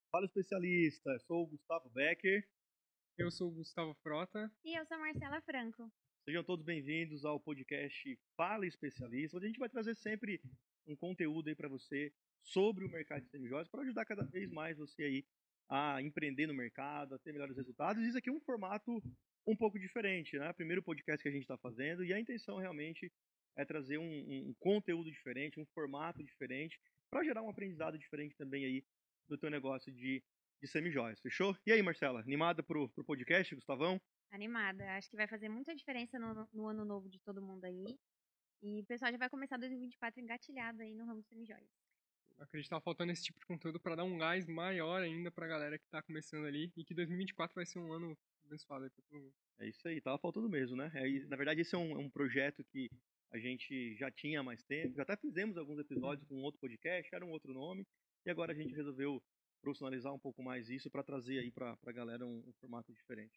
Fala especialista, sou o Gustavo Becker. Eu sou o Gustavo Frota. E eu sou a Marcela Franco. Sejam todos bem-vindos ao podcast Fala Especialista, onde a gente vai trazer sempre um conteúdo aí para você sobre o mercado de semijóias para ajudar cada vez mais você aí a empreender no mercado, a ter melhores resultados. Isso aqui é um formato um pouco diferente, né? Primeiro podcast que a gente está fazendo e a intenção realmente é trazer um conteúdo diferente, um formato diferente para gerar um aprendizado diferente também aí do teu negócio de semijóias. Fechou? E aí, Marcela, animada pro podcast, Gustavão? Animada. Acho que vai fazer muita diferença no ano novo de todo mundo aí. E o pessoal já vai começar 2024 engatilhado aí no ramo de semijóias. Eu acredito que tá faltando esse tipo de conteúdo para dar um gás maior ainda pra galera que tá começando ali e que 2024 vai ser um ano abençoado aí pra todo mundo. É isso aí, tava faltando mesmo, né? Na verdade, esse é um projeto que a gente já tinha há mais tempo, já até fizemos alguns episódios com outro podcast, era um outro nome, e agora a gente resolveu profissionalizar um pouco mais isso para trazer aí para a galera um formato diferente.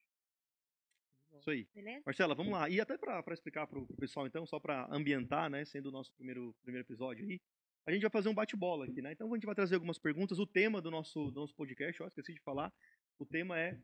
Isso aí. Beleza? Marcela, vamos lá. E até para explicar para o pessoal, então, só para ambientar, né, sendo o nosso primeiro episódio aí, a gente vai fazer um bate-bola aqui, né? Então a gente vai trazer algumas perguntas. O tema do nosso podcast, ó, esqueci de falar, o tema é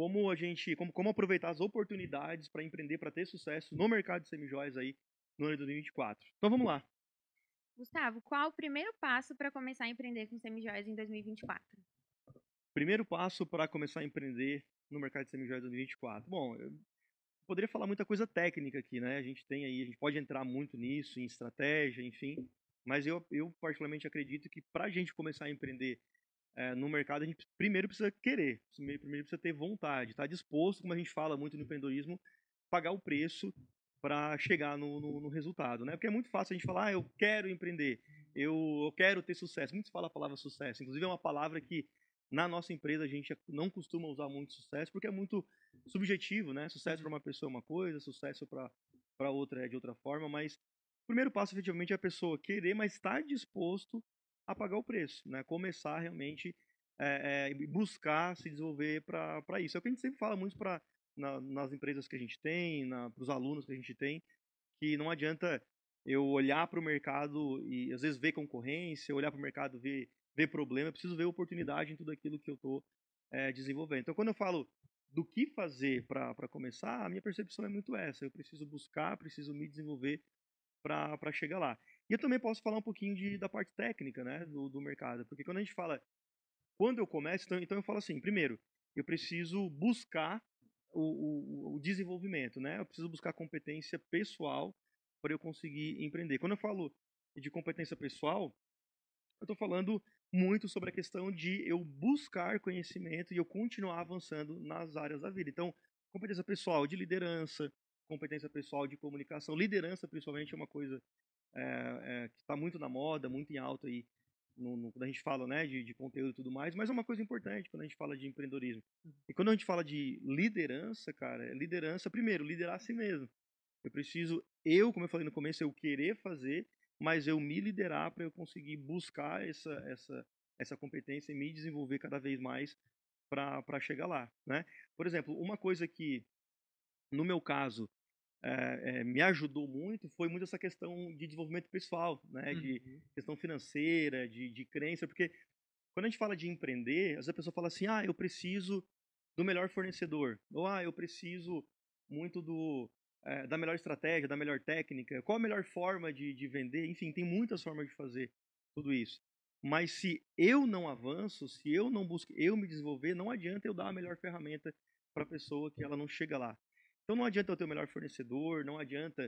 como aproveitar as oportunidades para empreender, para ter sucesso no mercado de semijoias aí no ano de 2024. Então vamos lá. Gustavo, qual o primeiro passo para começar a empreender com semijóias em 2024? Primeiro passo para começar a empreender no mercado de semijoias 2024. Bom, eu poderia falar muita coisa técnica aqui, né? A gente pode entrar muito nisso, em estratégia, enfim. Mas eu particularmente acredito que para a gente começar a empreender no mercado, a gente primeiro precisa querer, primeiro precisa ter vontade, estar disposto, como a gente fala muito no empreendedorismo, pagar o preço para chegar no resultado, né? Porque é muito fácil a gente falar, eu quero empreender, eu quero ter sucesso. Muitos falam a palavra sucesso, inclusive é uma palavra que na nossa empresa a gente não costuma usar muito sucesso, porque é muito subjetivo, né? Sucesso para uma pessoa é uma coisa, sucesso para outra é de outra forma, mas o primeiro passo efetivamente é a pessoa querer, mas estar disposto a pagar o preço, né? Começar realmente buscar se desenvolver para isso. É o que a gente sempre fala muito nas empresas que a gente tem, para os alunos que a gente tem, que não adianta eu olhar para o mercado e às vezes ver concorrência, olhar para o mercado ver problema, eu preciso ver oportunidade em tudo aquilo que eu estou desenvolvendo. Então, quando eu falo do que fazer para começar, a minha percepção é muito essa. Eu preciso buscar, preciso me desenvolver para chegar lá. E eu também posso falar um pouquinho da parte técnica, né, do mercado, porque quando a gente fala, quando eu começo, então eu falo assim, primeiro, eu preciso buscar o desenvolvimento, né, eu preciso buscar competência pessoal para eu conseguir empreender. Quando eu falo de competência pessoal, eu estou falando muito sobre a questão de eu buscar conhecimento e eu continuar avançando nas áreas da vida. Então, competência pessoal de liderança, competência pessoal de comunicação, liderança principalmente é uma coisa que está muito na moda, muito em alta aí, quando a gente fala, né, de conteúdo e tudo mais, mas é uma coisa importante quando a gente fala de empreendedorismo. E quando a gente fala de liderança, cara, liderança, primeiro, liderar a si mesmo. Eu preciso, como eu falei no começo, eu querer fazer, mas eu me liderar para eu conseguir buscar essa competência e me desenvolver cada vez mais para chegar lá, né? Por exemplo, uma coisa que, no meu caso, me ajudou muito foi muito essa questão de desenvolvimento pessoal, né? De Uhum. questão financeira, de crença, porque quando a gente fala de empreender, às vezes a pessoa fala assim, ah, eu preciso do melhor fornecedor, ou ah, eu preciso muito da melhor estratégia, da melhor técnica, qual a melhor forma de vender, enfim, tem muitas formas de fazer tudo isso. Mas se eu não avanço, se eu não busco eu me desenvolver, não adianta eu dar a melhor ferramenta para a pessoa que ela não chega lá. Então não adianta eu ter o melhor fornecedor, não adianta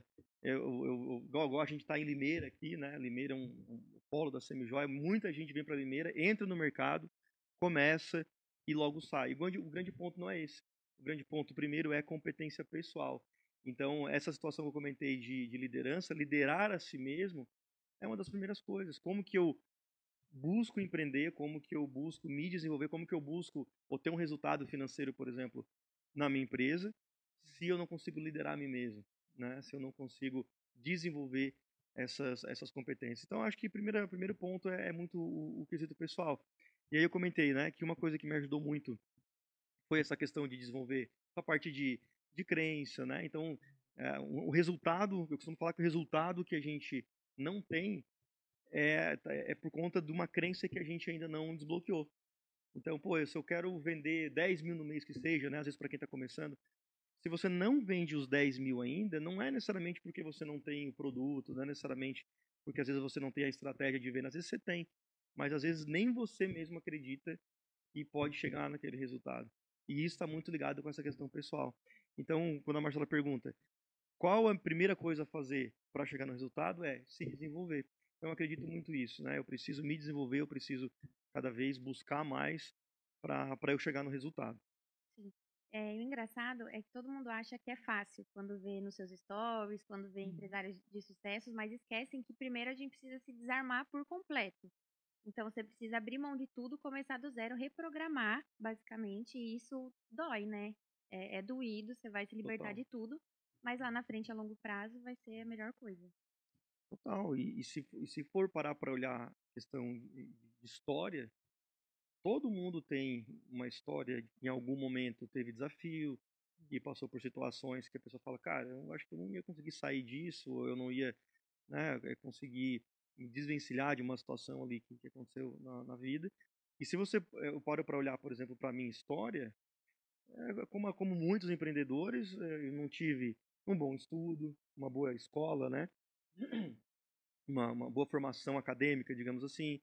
igual a gente está em Limeira aqui, né? Limeira é um polo da semijoia, muita gente vem para Limeira, entra no mercado, começa e logo sai. O grande ponto não é esse. O grande ponto primeiro é competência pessoal. Então essa situação que eu comentei de liderança, liderar a si mesmo é uma das primeiras coisas. Como que eu busco empreender, como que eu busco me desenvolver, como que eu busco ou ter um resultado financeiro, por exemplo, na minha empresa, se eu não consigo liderar a mim mesmo, né? Se eu não consigo desenvolver essas competências. Então, acho que o primeiro ponto é muito o quesito pessoal. E aí eu comentei, né, que uma coisa que me ajudou muito foi essa questão de desenvolver a parte de crença, né? Então, o resultado, eu costumo falar que o resultado que a gente não tem é por conta de uma crença que a gente ainda não desbloqueou. Então, pô, se eu quero vender 10 mil no mês que seja, né? Às vezes para quem está começando, se você não vende os 10 mil ainda, não é necessariamente porque você não tem o produto, não é necessariamente porque às vezes você não tem a estratégia de venda, às vezes você tem, mas às vezes nem você mesmo acredita que pode chegar naquele resultado. E isso está muito ligado com essa questão pessoal. Então, quando a Marcela pergunta qual a primeira coisa a fazer para chegar no resultado, é se desenvolver. Então, eu acredito muito nisso, né? Eu preciso me desenvolver, eu preciso cada vez buscar mais para eu chegar no resultado. Sim. E o engraçado é que todo mundo acha que é fácil quando vê nos seus stories, quando vê empresários de sucessos, mas esquecem que primeiro a gente precisa se desarmar por completo. Então você precisa abrir mão de tudo, começar do zero, reprogramar, basicamente, e isso dói, né? É doído, você vai se libertar Total. de tudo, mas lá na frente, a longo prazo, vai ser a melhor coisa. Total. E se for parar para olhar a questão de história, todo mundo tem uma história, em algum momento teve desafio, e passou por situações que a pessoa fala, cara, eu acho que eu não ia conseguir sair disso, ou eu não ia, né, conseguir me desvencilhar de uma situação ali que aconteceu na vida. E se você eu paro para olhar, por exemplo, para a minha história, como muitos empreendedores, eu não tive um bom estudo, uma boa escola, né, uma boa formação acadêmica, digamos assim.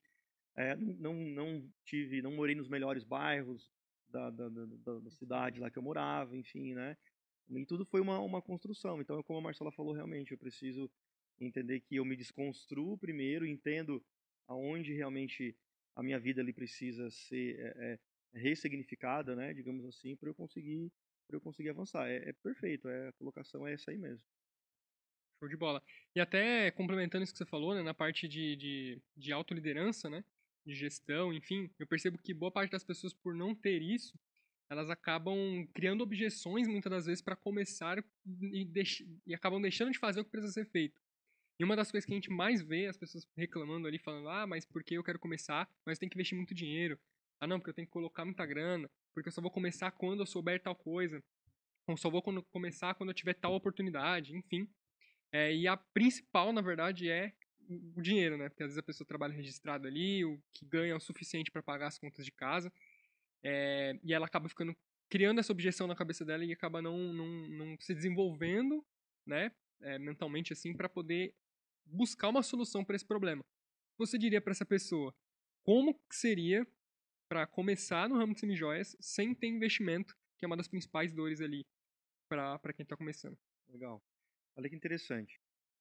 Não morei nos melhores bairros da cidade lá que eu morava, enfim, né? E tudo foi uma construção. Então, como a Marcela falou, realmente, eu preciso entender que eu me desconstruo primeiro, entendo aonde realmente a minha vida ali precisa ser ressignificada, né? Digamos assim, para eu conseguir avançar. É perfeito, a colocação é essa aí mesmo. Show de bola. E até complementando isso que você falou, né, na parte de autoliderança, né, de gestão, enfim, eu percebo que boa parte das pessoas, por não ter isso, elas acabam criando objeções, muitas das vezes, para começar e acabam deixando de fazer o que precisa ser feito. E uma das coisas que a gente mais vê, as pessoas reclamando ali, falando, ah, mas porque eu quero começar, mas eu tenho que investir muito dinheiro. Ah, não, porque eu tenho que colocar muita grana, porque eu só vou começar quando eu souber tal coisa, ou só vou começar quando eu tiver tal oportunidade, enfim. E a principal, na verdade, é o dinheiro, né? Porque às vezes a pessoa trabalha registrado ali, o que ganha é o suficiente para pagar as contas de casa, e ela acaba ficando criando essa objeção na cabeça dela e acaba não se desenvolvendo, né? Mentalmente assim, para poder buscar uma solução para esse problema. Você diria para essa pessoa como que seria para começar no ramo de semijoias sem ter investimento, que é uma das principais dores ali para quem está começando? Legal. Olha que interessante.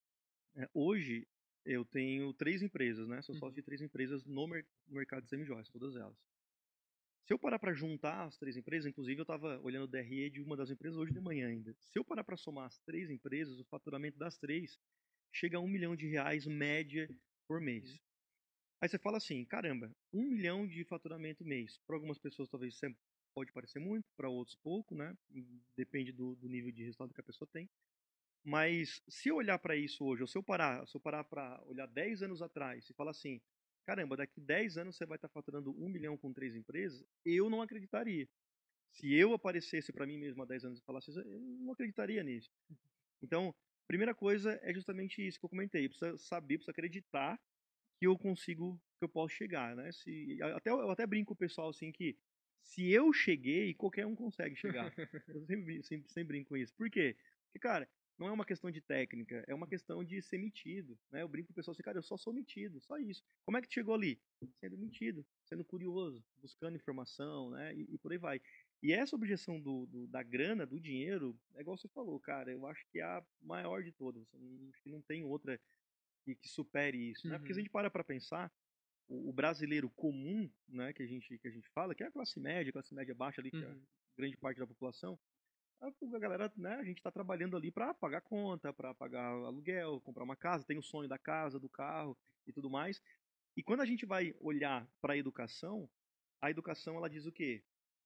Hoje eu tenho 3 empresas, né? Sou sócio Uhum. de 3 empresas no mercado de semijoias, todas elas. Se eu parar para juntar as 3 empresas, inclusive eu estava olhando o DRE de uma das empresas hoje de manhã ainda. Se eu parar para somar as 3 empresas, o faturamento das três chega a R$ 1 milhão média por Uhum. mês. Aí você fala assim, caramba, 1 milhão de faturamento mês. Para algumas pessoas talvez pode parecer muito, para outros pouco, né? Depende do nível de resultado que a pessoa tem. Mas se eu olhar para isso hoje, ou se eu parar para olhar 10 anos atrás e falar assim, caramba, daqui 10 anos você vai estar faturando 1 milhão com 3 empresas, eu não acreditaria. Se eu aparecesse para mim mesmo há 10 anos e falasse isso, eu não acreditaria nisso. Então, primeira coisa é justamente isso que eu comentei. Precisa saber, precisa acreditar que eu consigo, que eu posso chegar, né? Eu até brinco com o pessoal assim que se eu cheguei, qualquer um consegue chegar. Eu sempre brinco com isso. Por quê? Porque, cara, não é uma questão de técnica, é uma questão de ser metido, né? Eu brinco com o pessoal assim, cara, eu só sou metido, só isso. Como é que chegou ali? Sendo metido, sendo curioso, buscando informação, né? E por aí vai. E essa objeção da grana, do dinheiro, é igual você falou, cara, eu acho que é a maior de todas. Acho que não tem outra que supere isso, né? Porque se a Uhum. gente para pensar, o brasileiro comum, né, que a gente fala, que é a classe média baixa ali, que é a Uhum. grande parte da população, a galera, né, a gente está trabalhando ali para pagar conta, para pagar aluguel, comprar uma casa, tem o sonho da casa, do carro e tudo mais. E quando a gente vai olhar para a educação ela diz o quê?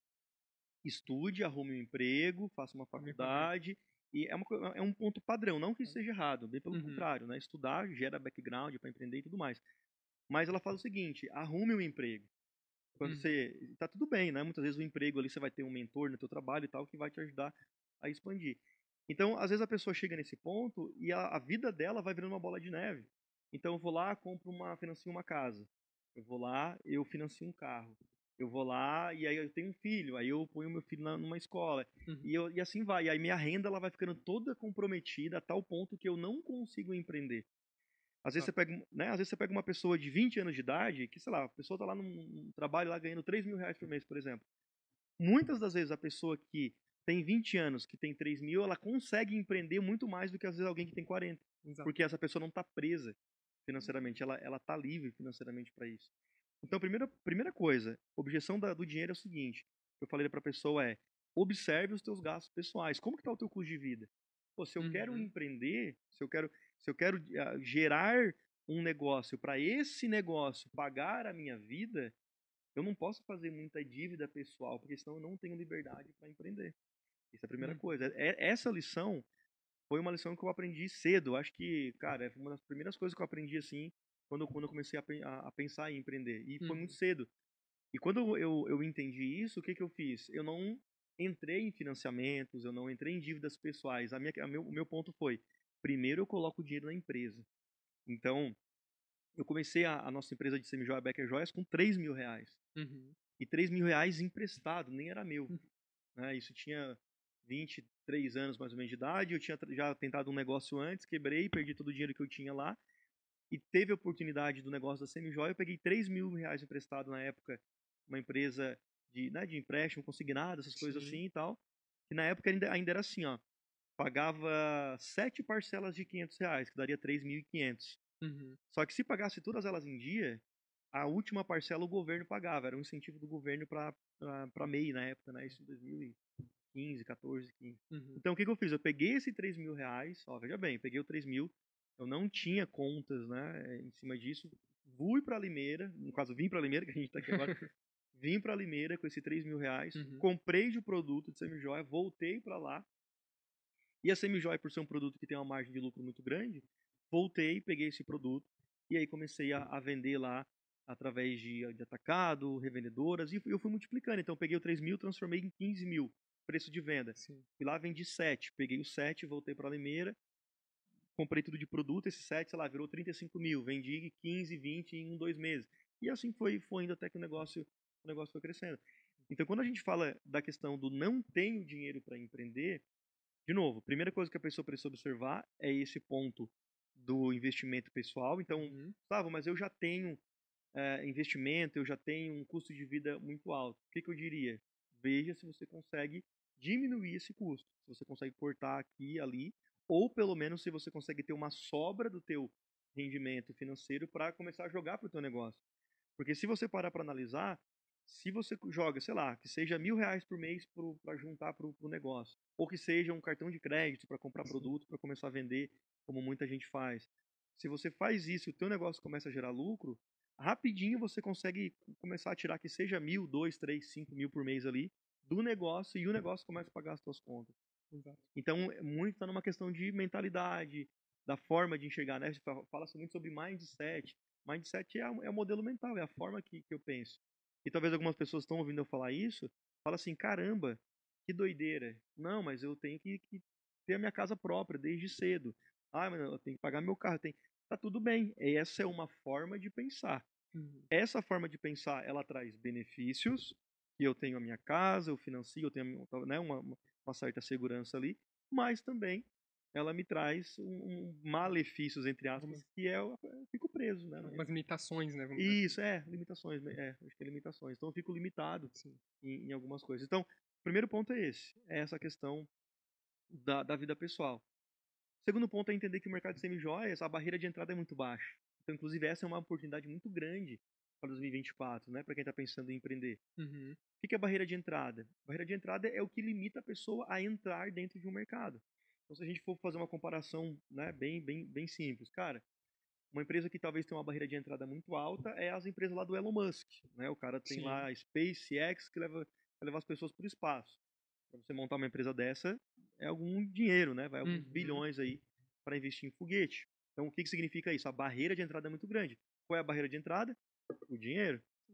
Estude, arrume um emprego, faça uma Forme família. faculdade, e é um ponto padrão, não que isso seja errado, bem pelo Uhum. contrário, né? Estudar gera background para empreender e tudo mais. Mas ela fala o seguinte: arrume um emprego. Quando Uhum. você tá tudo bem, né? Muitas vezes o emprego ali você vai ter um mentor no teu trabalho e tal que vai te ajudar a expandir. Então, às vezes a pessoa chega nesse ponto e a vida dela vai virando uma bola de neve. Então, eu vou lá, financio uma casa. Eu vou lá, eu financio um carro. Eu vou lá e aí eu tenho um filho, aí eu ponho meu filho numa escola. Uhum. E assim vai. E aí minha renda ela vai ficando toda comprometida a tal ponto que eu não consigo empreender. Às vezes Tá. você pega, né? Às vezes você pega uma pessoa de 20 anos de idade, que, sei lá, a pessoa tá lá num trabalho lá ganhando R$ 3.000 por mês, por exemplo. Muitas das vezes a pessoa que tem 20 anos, que tem 3.000, ela consegue empreender muito mais do que às vezes alguém que tem 40. Exato. Porque essa pessoa não está presa financeiramente, ela tá livre financeiramente para isso. Então, primeira coisa, objeção do dinheiro é o seguinte, que eu falei para a pessoa observe os teus gastos pessoais. Como que está o teu custo de vida? Pô, se eu quero Uhum. empreender, se eu quero gerar um negócio para esse negócio pagar a minha vida, eu não posso fazer muita dívida pessoal, porque senão eu não tenho liberdade para empreender. Essa é a primeira coisa. Uhum. Essa lição foi uma lição que eu aprendi cedo. Acho que, cara, foi uma das primeiras coisas que eu aprendi assim, quando eu comecei a pensar em empreender. E foi muito Uhum. cedo. E quando eu entendi isso, o que eu fiz? Eu não entrei em financiamentos, eu não entrei em dívidas pessoais. O meu ponto foi, primeiro eu coloco o dinheiro na empresa. Então, eu comecei a nossa empresa de semijoia Becker Joias com R$ 3.000. Uhum. E R$ 3.000 emprestado, nem era meu. Uhum. Né? Isso tinha 23 anos mais ou menos de idade, eu tinha já tentado um negócio antes, quebrei, perdi todo o dinheiro que eu tinha lá, e teve a oportunidade do negócio da Semijoia, eu peguei R$ 3.000 emprestado na época, uma empresa de empréstimo consignado, essas coisas Sim. assim e tal, que na época ainda era assim, ó, pagava 7 parcelas de R$ 500, que daria 3.500. Uhum. Só que se pagasse todas elas em dia, a última parcela o governo pagava, era um incentivo do governo para MEI na época, né? Isso em 2015, 14, 15. Uhum. Então o que eu fiz? Eu peguei esse R$ 3.000, ó, veja bem, eu peguei o 3.000, eu não tinha contas, né, em cima disso, fui para Limeira, no caso vim para Limeira, que a gente está aqui agora, vim para Limeira com esse R$ 3.000, Uhum. comprei de produto de semijoia, voltei para lá, e a semijoia, por ser um produto que tem uma margem de lucro muito grande, voltei, peguei esse produto e aí comecei a vender lá através de atacado, revendedoras, e eu fui multiplicando. Então, eu peguei o 3.000, transformei em 15.000, preço de venda. Sim. Fui lá, vendi 7, peguei o 7, voltei para Limeira, comprei tudo de produto, esse 7, sei lá, virou 35.000, vendi 15, 20 em 2 meses. E assim foi indo até que o negócio foi crescendo. Então, quando a gente fala da questão do não tenho dinheiro para empreender, de novo, a primeira coisa que a pessoa precisa observar é esse ponto do investimento pessoal. Então, Uhum. Gustavo, mas eu já tenho investimento, eu já tenho um custo de vida muito alto. O que eu diria? Veja se você consegue diminuir esse custo, se você consegue cortar aqui e ali, ou pelo menos se você consegue ter uma sobra do teu rendimento financeiro para começar a jogar para o teu negócio. Porque se você parar para analisar, se você joga, sei lá, que seja R$ 1.000 por mês para juntar para o negócio, ou que seja um cartão de crédito para comprar Sim. produto, para começar a vender, como muita gente faz. Se você faz isso e o teu negócio começa a gerar lucro, rapidinho você consegue começar a tirar que seja 1.000, 2, 3, 5.000 por mês ali do negócio e o negócio começa a pagar as suas contas. Exato. Então, muito está numa questão de mentalidade, da forma de enxergar, né? Fala-se muito sobre mindset. Mindset é o modelo mental, é a forma que eu penso. E talvez algumas pessoas estão ouvindo eu falar isso, fala assim, caramba, que doideira. Não, mas eu tenho que ter a minha casa própria desde cedo. Ah, mas eu tenho que pagar meu carro. Tá tudo bem. Essa é uma forma de pensar. Uhum. Essa forma de pensar, ela traz benefícios, que eu tenho a minha casa, eu financio, eu tenho, né, uma certa segurança ali, mas também ela me traz malefícios, entre aspas, Algumas, que eu fico preso, né? algumas limitações, né? Vamos dizer assim. Isso, limitações, acho que é limitações. Então eu fico limitado Sim. em algumas coisas. Então, o primeiro ponto é essa questão da vida pessoal. O segundo ponto é entender que o mercado de semijoias, a barreira de entrada é muito baixa. Então, inclusive, essa é uma oportunidade muito grande para 2024, né? Para quem está pensando em empreender. Uhum. O que é a barreira de entrada? A barreira de entrada é o que limita a pessoa a entrar dentro de um mercado. Então, se a gente for fazer uma comparação, né, bem simples, cara, uma empresa que talvez tenha uma barreira de entrada muito alta é as empresas lá do Elon Musk, né? O cara tem Sim. lá a SpaceX que vai levar as pessoas para o espaço. Para você montar uma empresa dessa, é algum dinheiro, né? Vai alguns Uhum. bilhões aí para investir em foguete. Então, o que significa isso? A barreira de entrada é muito grande. Qual é a barreira de entrada? O dinheiro.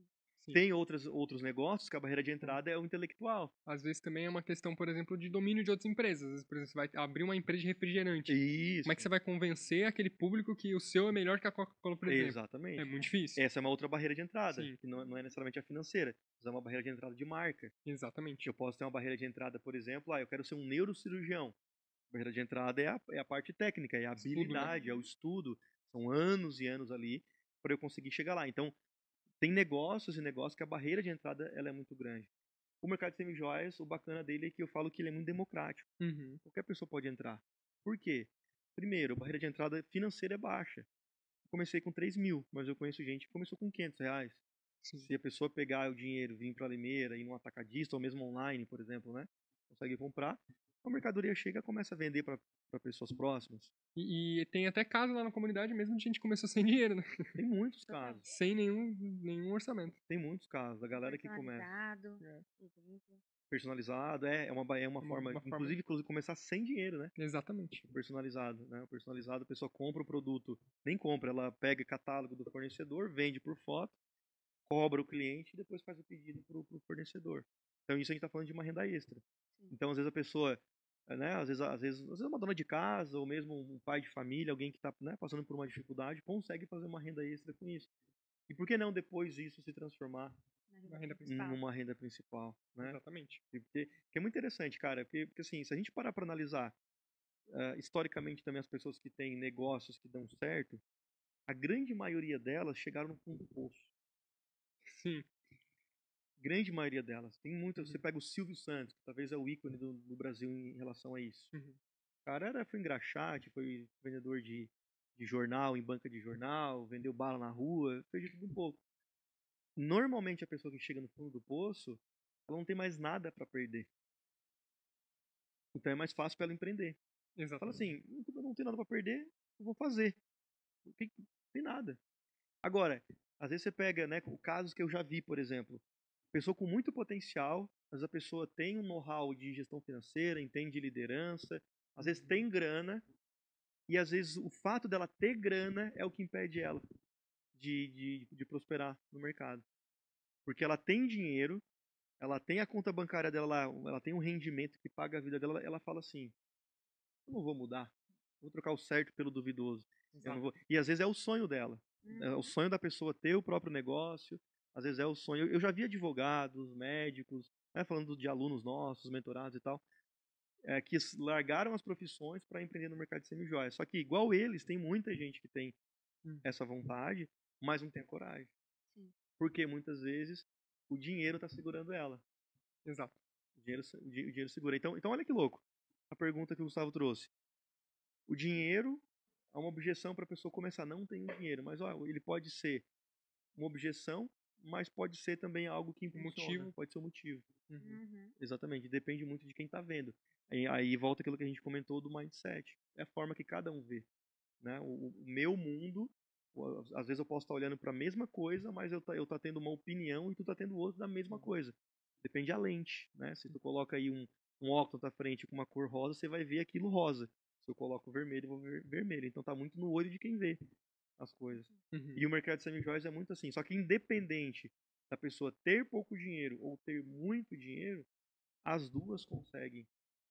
Sim. Tem outros negócios que a barreira de entrada é o intelectual. Às vezes também é uma questão, por exemplo, de domínio de outras empresas. Às vezes, por exemplo, você vai abrir uma empresa de refrigerante. Como é que Isso, você vai convencer aquele público que o seu é melhor que a Coca-Cola, por exemplo? É exatamente. muito difícil. Essa é uma outra barreira de entrada, Sim, que não é necessariamente a financeira, mas é uma barreira de entrada de marca. exatamente. Eu posso ter uma barreira de entrada, por exemplo, eu quero ser um neurocirurgião. A barreira de entrada é a parte técnica, é a Estudo, né? habilidade, é o estudo. São anos e anos ali para eu conseguir chegar lá. Então, tem negócios e negócios que a barreira de entrada ela é muito grande. O mercado de semijoias, o bacana dele é que eu falo que ele é muito democrático. Uhum. Qualquer pessoa pode entrar. Por quê? Primeiro, a barreira de entrada financeira é baixa. Eu comecei com 3 mil, mas eu conheço gente que começou com R$ 500. Sim. Se a pessoa pegar o dinheiro, vir para a Limeira, ir num atacadista, ou mesmo online, por exemplo, né? Consegue comprar, a mercadoria chega e começa a vender para pessoas próximas. E tem até casos lá na comunidade mesmo de gente que começou sem dinheiro, né? Tem muitos Total. casos. Sem nenhum orçamento. Tem muitos casos da galera que começa. Personalizado, É. exemplo. Personalizado, é uma forma, Uma forma. inclusive começar sem dinheiro, né? Exatamente. Personalizado, né? O personalizado, a pessoa compra o produto, nem compra, ela pega catálogo do fornecedor, vende por foto, cobra o cliente e depois faz o pedido pro fornecedor. Então isso a gente está falando de uma renda extra. Sim. Então às vezes a pessoa, né? Às vezes uma dona de casa ou mesmo um pai de família, alguém que está, né, passando por uma dificuldade, consegue fazer uma renda extra com isso. E por que não depois isso se transformar Uma renda principal. numa renda principal, né? Exatamente. Porque é muito interessante, cara, porque assim, se a gente parar para analisar historicamente também as pessoas que têm negócios que dão certo, a grande maioria delas chegaram no fundo do poço. Sim. Grande maioria delas. Tem muitas. Você Uhum. pega o Silvio Santos, que talvez é o ícone do Brasil em relação a isso. Uhum. O cara foi engraxate, foi vendedor de jornal, em banca de jornal, vendeu bala na rua, fez de tudo um pouco. Normalmente a pessoa que chega no fundo do poço, ela não tem mais nada para perder. Então é mais fácil para ela empreender. Fala Exatamente. assim, eu não tenho nada para perder, eu vou fazer. Não tem nada. Agora, às vezes você pega, né, casos que eu já vi, por exemplo, pessoa com muito potencial, mas a pessoa tem um know-how de gestão financeira, entende de liderança, às vezes tem grana, e às vezes o fato dela ter grana é o que impede ela de prosperar no mercado. Porque ela tem dinheiro, ela tem a conta bancária dela lá, ela tem um rendimento que paga a vida dela, ela fala assim, eu não vou mudar, vou trocar o certo pelo duvidoso. Eu não vou. E às vezes é o sonho dela. É o sonho da pessoa ter o próprio negócio. Às vezes é o sonho. Eu já vi advogados, médicos, né, falando de alunos nossos, mentorados e tal, que largaram as profissões para empreender no mercado de semijoias. Só que, igual eles, tem muita gente que tem essa vontade, mas não tem a coragem. Sim. Porque muitas vezes o dinheiro está segurando ela. Exato. O dinheiro segura. Então, olha que louco. A pergunta que o Gustavo trouxe. O dinheiro é uma objeção para a pessoa começar. Não tem dinheiro, mas ó, ele pode ser uma objeção, mas pode ser também algo que impulsiona. Motivo. Pode ser um motivo. Uhum. Exatamente. Depende muito de quem está vendo. Aí volta aquilo que a gente comentou do mindset. É a forma que cada um vê. Né? O meu mundo, às vezes eu posso estar olhando para a mesma coisa, mas eu tá tendo uma opinião e tu tá tendo outra da mesma coisa. Depende da lente. Né? Se tu coloca aí um óculos na frente com uma cor rosa, você vai ver aquilo rosa. Se eu coloco vermelho, eu vou ver vermelho. Então tá muito no olho de quem vê as coisas. Uhum. E o mercado de semijoias é muito assim. Só que independente da pessoa ter pouco dinheiro ou ter muito dinheiro, as duas conseguem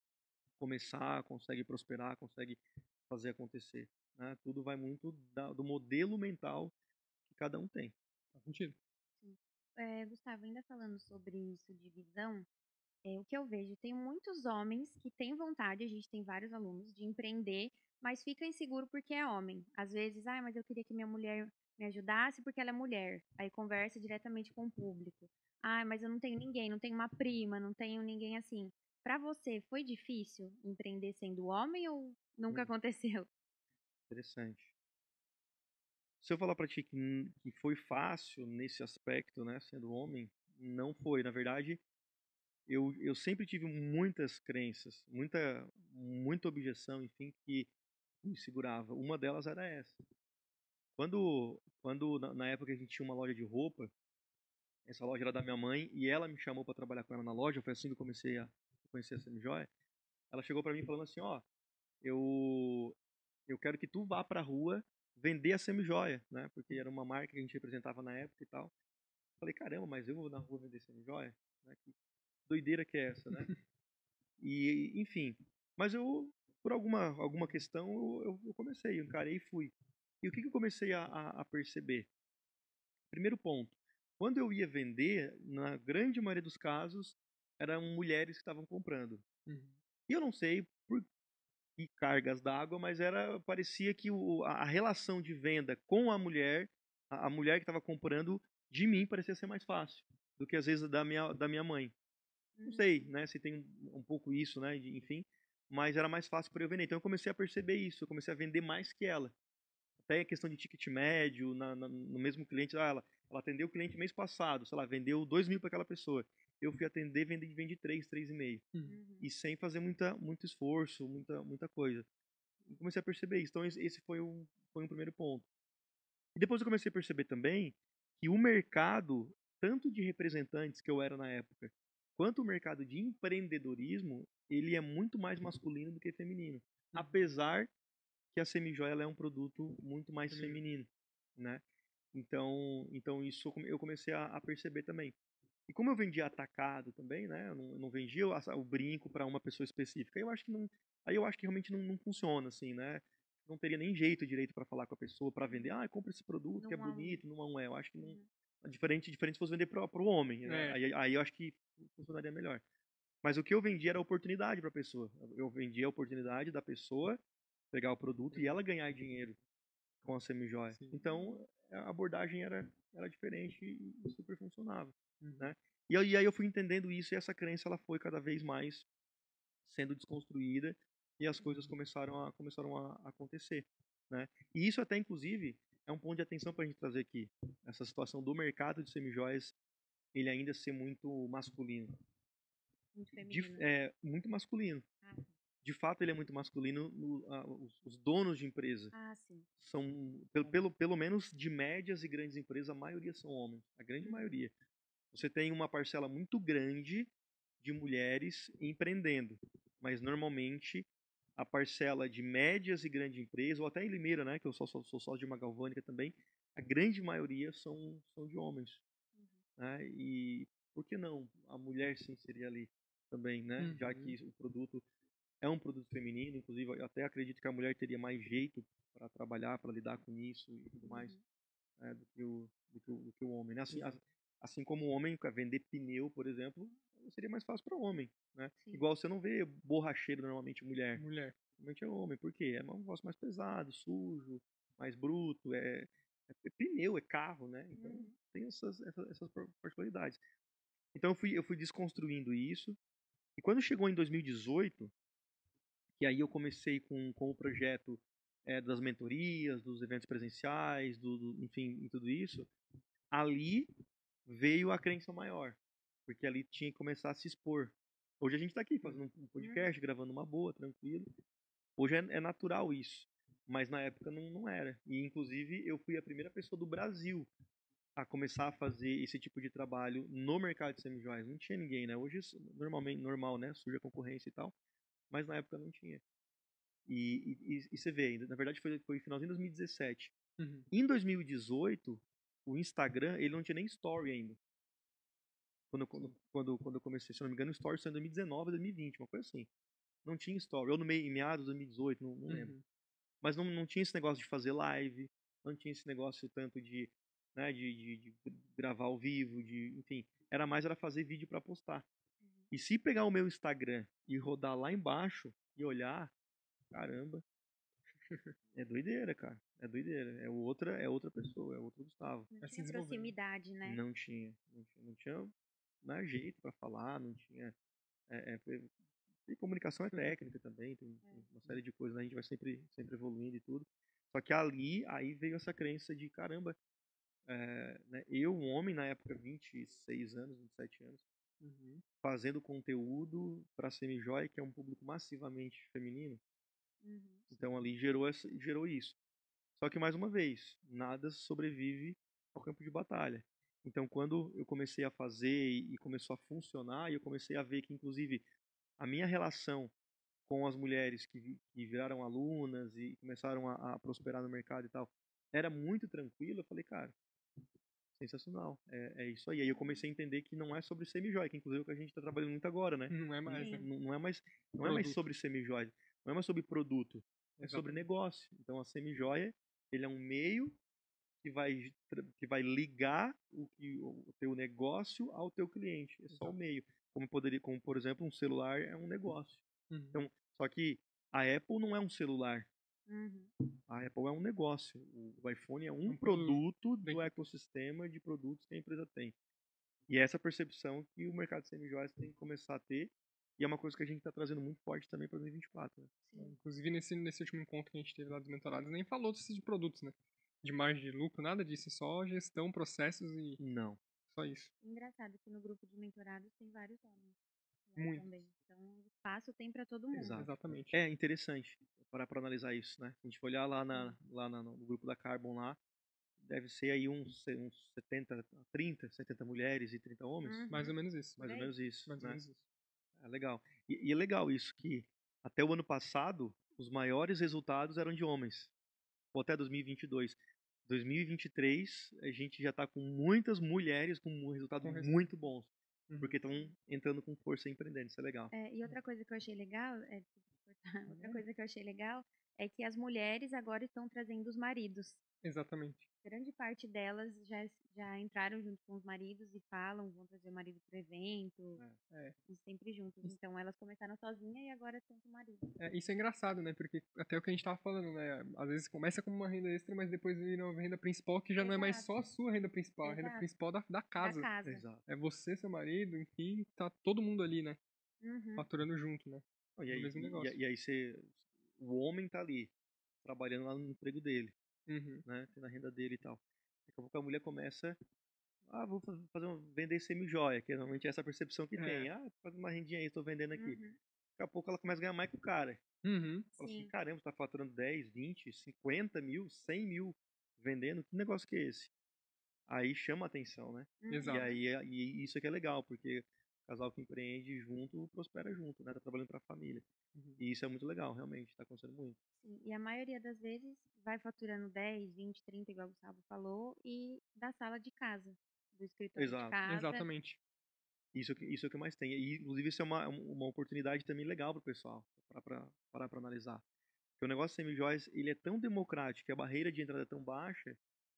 começar, conseguem prosperar, conseguem fazer acontecer. Né? Tudo vai muito do modelo mental que cada um tem. Faz sentido. Sim. Gustavo, ainda falando sobre isso de visão, o que eu vejo, tem muitos homens que têm vontade, a gente tem vários alunos, de empreender, mas fica inseguro porque é homem. Às vezes, mas eu queria que minha mulher me ajudasse porque ela é mulher. Aí conversa diretamente com o público. Mas eu não tenho ninguém, não tenho uma prima, não tenho ninguém assim. Pra você, foi difícil empreender sendo homem ou nunca aconteceu? Interessante. Se eu falar para ti que foi fácil nesse aspecto, né, sendo homem, não foi. Na verdade, eu sempre tive muitas crenças, muita objeção, enfim, que me segurava. Uma delas era essa. Quando na época a gente tinha uma loja de roupa, essa loja era da minha mãe e ela me chamou para trabalhar com ela na loja, foi assim que eu comecei a conhecer a Semijoia. Ela chegou para mim falando assim, ó, eu quero que tu vá pra rua vender a Semijoia, né? Porque era uma marca que a gente representava na época e tal. falei, caramba, mas eu vou na rua vender semijoia? Né? Que doideira que é essa, né? E, enfim, mas eu, por alguma questão, eu comecei, eu encarei e fui. E o que eu comecei a perceber? Primeiro ponto, quando eu ia vender, na grande maioria dos casos, eram mulheres que estavam comprando. Uhum. E eu não sei por que cargas d'água, mas parecia que a relação de venda com a mulher, a mulher que estava comprando de mim parecia ser mais fácil do que às vezes da minha mãe. Não Uhum. sei, né, se tem um pouco isso, né, enfim, mas era mais fácil para eu vender. Então eu comecei a perceber isso, eu comecei a vender mais que ela. Até a questão de ticket médio, no mesmo cliente, ela atendeu o cliente mês passado, sei lá, vendeu 2.000 para aquela pessoa. Eu fui atender, vendi 3,5. Uhum. Uhum. E sem fazer muito esforço, muita coisa. E comecei a perceber isso. Então esse foi um primeiro ponto. E depois eu comecei a perceber também que o mercado, tanto de representantes que eu era na época, quanto o mercado de empreendedorismo, ele é muito mais masculino do que feminino. Apesar que a semijoia ela é um produto muito mais Feminino. feminino, né? Então isso eu comecei a perceber também. E como eu vendia atacado também, né? Eu não vendia o brinco para uma pessoa específica. Eu acho que não, aí eu acho que realmente não funciona assim, né? Não teria nem jeito direito para falar com a pessoa para vender. Ah, compra esse produto que é Não há um. bonito, não é. Eu acho que não Uhum. diferente se fosse vender para o homem, né? É. Aí eu acho que funcionaria melhor. Mas o que eu vendia era oportunidade para a pessoa. Eu vendia a oportunidade da pessoa pegar o produto e ela ganhar dinheiro com a semijoia. Sim. Então, a abordagem era diferente e super funcionava, Uhum. né? E aí eu fui entendendo isso e essa crença ela foi cada vez mais sendo desconstruída e as coisas começaram a acontecer, né? E isso até, inclusive, é um ponto de atenção para a gente trazer aqui. Essa situação do mercado de semijoias, ele ainda ser muito masculino. Muito feminino. Muito masculino. Ah, sim. De fato, ele é muito masculino. Os donos de empresa Ah, sim. são, pelo menos de médias e grandes empresas, a maioria são homens. A grande Uhum. maioria. Você tem uma parcela muito grande de mulheres empreendendo, mas normalmente a parcela de médias e grandes empresas, ou até em Limeira, né, que eu sou sócio de uma galvânica também, a grande maioria são de homens. Uhum. Né? E por que não a mulher se inserir ali também, né? Já Uhum. que o produto é um produto feminino, inclusive eu até acredito que a mulher teria mais jeito para trabalhar, para lidar com isso e tudo mais, Uhum. né, do que o homem, né? Assim, Uhum. assim como o homem, para vender pneu, por exemplo, seria mais fácil para o homem, né? Sim. Igual você não vê borracheiro normalmente mulher, Mulher. normalmente é homem, por quê? É um negócio mais pesado, sujo, mais bruto, é pneu, é carro, né? Então Uhum. tem essas particularidades. Então eu fui desconstruindo isso, e quando chegou em 2018, que aí eu comecei com o projeto das mentorias, dos eventos presenciais, enfim, e tudo isso, ali veio a crença maior, porque ali tinha que começar a se expor. Hoje a gente está aqui fazendo um Uhum. podcast, gravando uma boa, tranquilo. Hoje é natural isso, mas na época não era. E inclusive eu fui a primeira pessoa do Brasil a começar a fazer esse tipo de trabalho no mercado de semijoias. Não tinha ninguém, né? Hoje normalmente normal, né? Surge a concorrência e tal, mas na época não tinha. E você vê, na verdade foi finalzinho de 2017. Uhum. Em 2018, o Instagram, ele não tinha nem story ainda. Sim. Quando eu comecei, se eu não me engano, o story saiu em 2019, 2020, uma coisa assim. Não tinha story. Ou no meio, em meados de 2018, não lembro. Uhum. Mas não tinha esse negócio de fazer live, não tinha esse negócio tanto de, né, de gravar ao vivo, enfim. Era fazer vídeo para postar. Uhum. E se pegar o meu Instagram e rodar lá embaixo e olhar, caramba, é doideira, cara. É doideira. É outra pessoa, é outro Gustavo. Não Vai se tinha desenvolvendo. proximidade, né? Não tinha né, jeito para falar, não tinha. E comunicação é técnica também, tem uma série de coisas, né? A gente vai sempre evoluindo e tudo. Só que aí veio essa crença de caramba, né? Eu, um homem na época, 26 anos, 27 anos, Uhum. fazendo conteúdo para semijoia, que é um público massivamente feminino. Uhum. Então ali gerou isso. Só que, mais uma vez, nada sobrevive ao campo de batalha. Então, quando eu comecei a fazer e começou a funcionar, e eu comecei a ver que, inclusive, a minha relação com as mulheres que viraram alunas e começaram a prosperar no mercado e tal, era muito tranquila, eu falei, cara, Sensacional. É isso aí. Aí eu comecei a entender que não é sobre semijoia, que inclusive é o que a gente está trabalhando muito agora, né? Não é mais, né? Sim. Não é mais Produto. sobre semijoia, não é mais sobre produto, é sobre Exatamente. negócio. Então a semijoia, ele é um meio que vai ligar o teu negócio ao teu cliente. É só o Exato. meio. Como por exemplo, um celular é um negócio. Uhum. Então, só que a Apple não é um celular. Uhum. A Apple é um negócio. O iPhone é um Um produto produto do dentro. ecossistema de produtos que a empresa tem. E é essa percepção que o mercado de semijoias tem que começar a ter. E é uma coisa que a gente está trazendo muito forte também para 2024. Né? Sim. Inclusive, nesse último encontro que a gente teve lá dos mentorados, nem falou desses de produtos, né? De margem de lucro, nada disso. É só gestão, processos e Não. só isso. Engraçado que no grupo de mentorados tem vários homens lá Muito. também. Então, espaço tem para todo mundo. Exato. Exatamente. É interessante parar para analisar isso, né? A gente for olhar no grupo da Carbon lá, deve ser aí uns 70, 30, 70 mulheres e 30 homens. Uhum. Mais ou menos isso. Mais ou Por aí. menos isso, Mais ou né? menos isso. É legal. E é legal isso, que até o ano passado, os maiores resultados eram de homens. Ou até 2022. 2023, a gente já está com muitas mulheres com resultados Com muito bons. Uhum. Porque estão entrando com força empreendendo. Isso é legal. E outra coisa que eu achei legal, desculpa cortar, outra coisa que eu achei legal é que as mulheres agora estão trazendo os maridos. Exatamente. Grande parte delas já entraram junto com os maridos e falam, vão trazer o marido para o evento, É. e sempre juntos. Então elas começaram sozinha e agora estão com o marido. Isso é engraçado, né? Porque até o que a gente tava falando, né? Às vezes começa como uma renda extra, mas depois vira uma renda principal que já não é mais só a sua renda principal, a renda Exato. principal da casa. Da casa. Exato. É você, seu marido, enfim, tá todo mundo ali, né? Uhum. Faturando junto, né? E No aí, mesmo negócio. e aí o homem tá ali, trabalhando lá no emprego dele, Uhum. né? Tendo a renda dele e tal. Daqui a pouco a mulher começa, vou vender semi-joia, que normalmente é essa percepção que tem. Faz uma rendinha aí, estou vendendo aqui. Uhum. Daqui a pouco ela começa a ganhar mais que o cara. Uhum. Fala assim, Sim. caramba, você tá faturando 10, 20, 50 mil, 100 mil vendendo, que negócio que é esse? Aí chama a atenção, né? Uhum. Exato. E isso aqui é legal, porque o casal que empreende junto, prospera junto, né? Tá trabalhando para a família. Uhum. E isso é muito legal, realmente, tá acontecendo muito. Sim, e a maioria das vezes vai faturando 10, 20, 30, igual o Gustavo falou, e da sala de casa, do escritório de Exato. casa. Exatamente. Isso é o que mais tem. E, inclusive, isso é uma oportunidade também legal pro pessoal, parar pra analisar. Porque o negócio semi-joias, ele é tão democrático, que a barreira de entrada é tão baixa,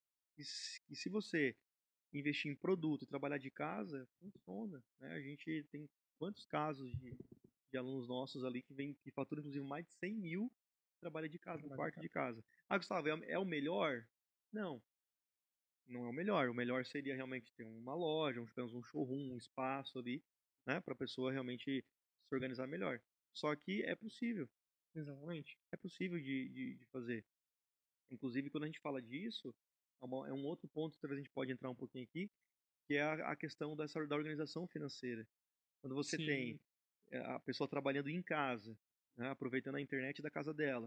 que se você investir em produto e trabalhar de casa, funciona, né? A gente tem quantos casos de alunos nossos ali que faturam, inclusive, mais de 100 mil, trabalha de casa, no quarto de casa. Gustavo, é o melhor? Não, não é o melhor. O melhor seria realmente ter uma loja, um showroom, um espaço ali, né, para a pessoa realmente se organizar melhor. Só que é possível, Exatamente. é possível de fazer. Inclusive, quando a gente fala disso, é um outro ponto que talvez a gente pode entrar um pouquinho aqui, que é a questão da organização financeira. Quando você tem Sim. a pessoa trabalhando em casa, né, aproveitando a internet da casa dela,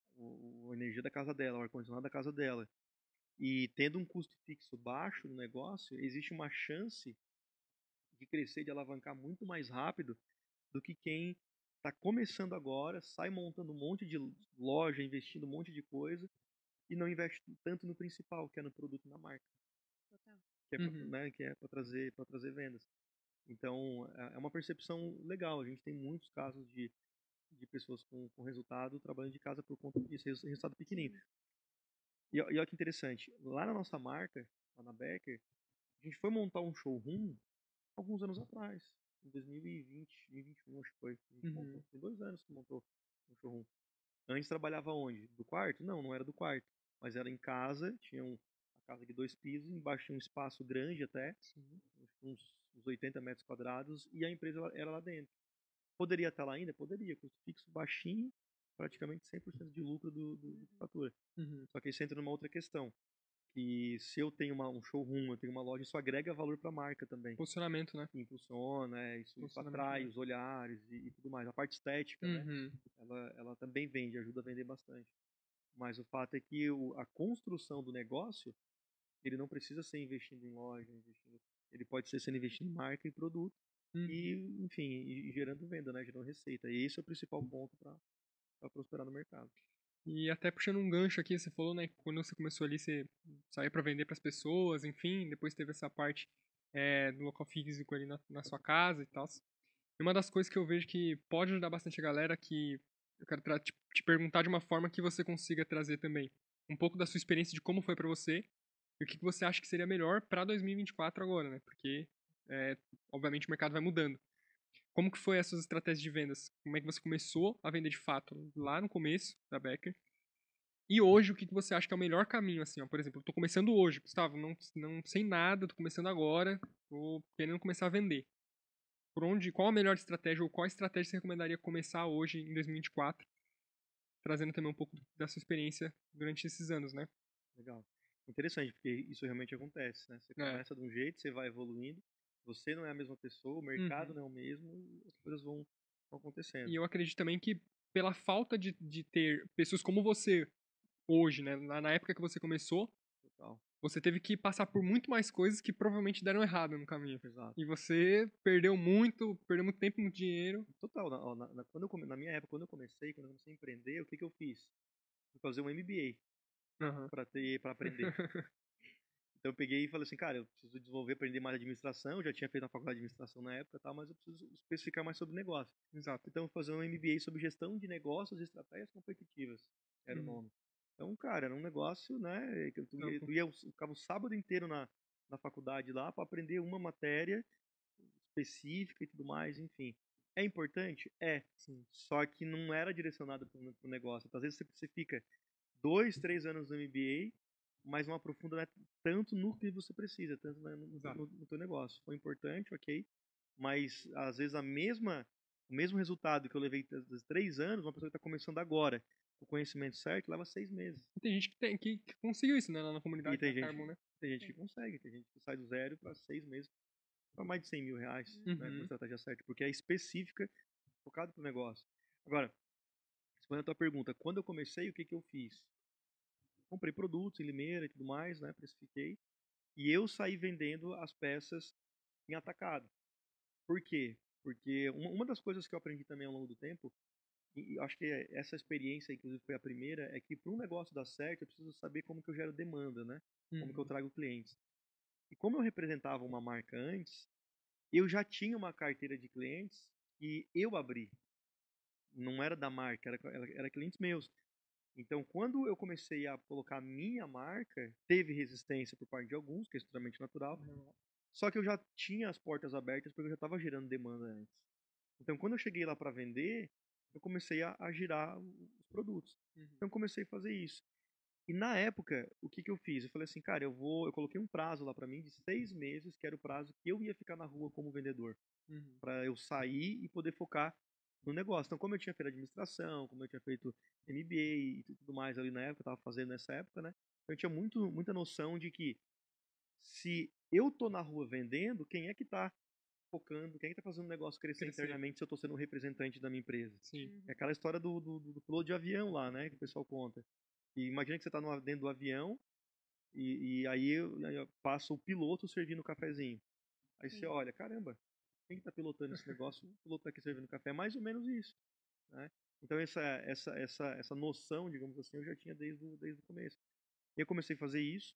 a energia da casa dela, o ar-condicionado da casa dela, e tendo um custo fixo baixo no negócio, existe uma chance de crescer, de alavancar muito mais rápido do que quem está começando agora, sai montando um monte de loja, investindo um monte de coisa e não investe tanto no principal, que é no produto, na marca, Total. que é Uhum. para trazer vendas. Então, é uma percepção legal. A gente tem muitos casos de pessoas com resultado trabalhando de casa por conta disso, resultado pequenininho. Sim. E olha que interessante, lá na nossa marca, lá na Becker, a gente foi montar um showroom alguns anos atrás, em 2020, 2021, acho que foi. A gente montou, Uhum. tem 2 anos que montou um showroom. Antes trabalhava onde? Do quarto? Não, não era do quarto, mas era em casa, tinha a casa de 2 pisos, embaixo tinha um espaço grande até, Sim. uns 80 metros quadrados, e a empresa era lá dentro. Poderia estar lá ainda? Poderia, custo fixo baixinho, praticamente 100% de lucro do que fatura. Uhum. Só que isso entra numa outra questão, que se eu tenho um showroom, eu tenho uma loja, isso agrega valor para a marca também. Posicionamento, né? Impulsiona, isso Posicionamento atrai de os olhares e tudo mais. A parte estética, né? Uhum. Ela também vende, ajuda a vender bastante. Mas o fato é que a construção do negócio, ele não precisa ser investindo em loja, ele pode ser sendo investido em marca e produto Uhum. e, enfim, e gerando venda, né? Gerando receita. E esse é o principal ponto para prosperar no mercado. E até puxando um gancho aqui, você falou, né, que quando você começou ali, você saiu para vender para as pessoas, enfim, depois teve essa parte do local físico ali na sua casa e tal. E uma das coisas que eu vejo que pode ajudar bastante a galera, que eu quero te perguntar de uma forma que você consiga trazer também um pouco da sua experiência de como foi para você e o que você acha que seria melhor para 2024 agora, né? Porque, obviamente, o mercado vai mudando. Como que foi essas estratégias de vendas? Como é que você começou a vender de fato lá no começo da Becker? E hoje, o que que você acha que é o melhor caminho, assim, ó? Por exemplo, eu tô começando hoje, Gustavo, não sei nada, tô começando agora, tô querendo começar a vender. Qual a melhor estratégia ou qual estratégia você recomendaria começar hoje em 2024, trazendo também um pouco da sua experiência durante esses anos, né? Legal. Interessante, porque isso realmente acontece, né? Você É. começa de um jeito, você vai evoluindo, você não é a mesma pessoa, o mercado Uhum. não é o mesmo, e as coisas vão E acontecendo. eu acredito também que pela falta de ter pessoas como você hoje, né, na época que você começou, Total. você teve que passar por muito mais coisas que provavelmente deram errado no caminho. Exato. E você perdeu muito tempo e muito dinheiro. Total. Na minha época, quando eu comecei a empreender, o que que eu fiz? Fui fazer um Aham. MBA para aprender. Então eu peguei e falei assim, cara, eu preciso desenvolver, aprender mais administração, eu já tinha feito na faculdade de administração na época, tá, mas eu preciso especificar mais sobre negócio. Exato. Então eu vou fazer um MBA sobre gestão de negócios e estratégias competitivas, era o Uhum. nome. Então, cara, era um negócio, né, que Amplo. eu ficava o sábado inteiro na faculdade lá para aprender uma matéria específica e tudo mais, enfim. É importante? É. Sim. Só que não era direcionado para o negócio. Então, às vezes você fica 2, 3 anos no MBA, mas não aprofunda, né, tanto no que você precisa, tanto, né, Exato. no teu negócio. Foi importante, ok, mas às vezes o mesmo resultado que eu levei dos 3 anos, uma pessoa que está começando agora, com o conhecimento certo, leva 6 meses. E tem gente que conseguiu isso, né, lá na E comunidade da Carbon, né? tem gente que consegue, tem gente que sai do zero para 6 meses, para mais de 100 mil reais, né, com a Uhum. estratégia certa, porque é específica, focado para o negócio. Agora, respondendo a tua pergunta, quando eu comecei, o que que eu fiz? Comprei produtos em Limeira e tudo mais, né, precifiquei, e eu saí vendendo as peças em atacado. Por quê? Porque uma das coisas que eu aprendi também ao longo do tempo, e acho que essa experiência, inclusive, foi a primeira, é que para um negócio dar certo, eu preciso saber como que eu gero demanda, né? Como que eu Uhum. trago clientes. E como eu representava uma marca antes, eu já tinha uma carteira de clientes que eu abri. Não era da marca, era clientes meus. Então, quando eu comecei a colocar a minha marca, teve resistência por parte de alguns, que é extremamente natural, Uhum. só que eu já tinha as portas abertas porque eu já estava gerando demanda antes. Então, quando eu cheguei lá para vender, eu comecei a girar os produtos. Uhum. Então, eu comecei a fazer isso. E na época, o que que eu fiz? Eu falei assim, cara, eu coloquei um prazo lá para mim de 6 meses, que era o prazo que eu ia ficar na rua como vendedor, Uhum. para eu sair e poder focar no negócio. Então, como eu tinha feito administração, como eu tinha feito MBA e tudo mais ali na época, eu estava fazendo nessa época, né? Eu tinha muita noção de que se eu tô na rua vendendo, quem é que tá focando, quem é que tá fazendo o negócio crescer Crescer. internamente se eu tô sendo um representante da minha empresa? Sim. É Uhum. aquela história do piloto de avião lá, né, que o pessoal conta. E imagina que você tá dentro do avião e aí passa o piloto servindo o cafezinho. Aí você Sim. olha, caramba, quem que tá pilotando esse negócio? O piloto tá aqui servindo café. É mais ou menos isso, né? Então essa noção, digamos assim, eu já tinha desde o começo. E eu comecei a fazer isso,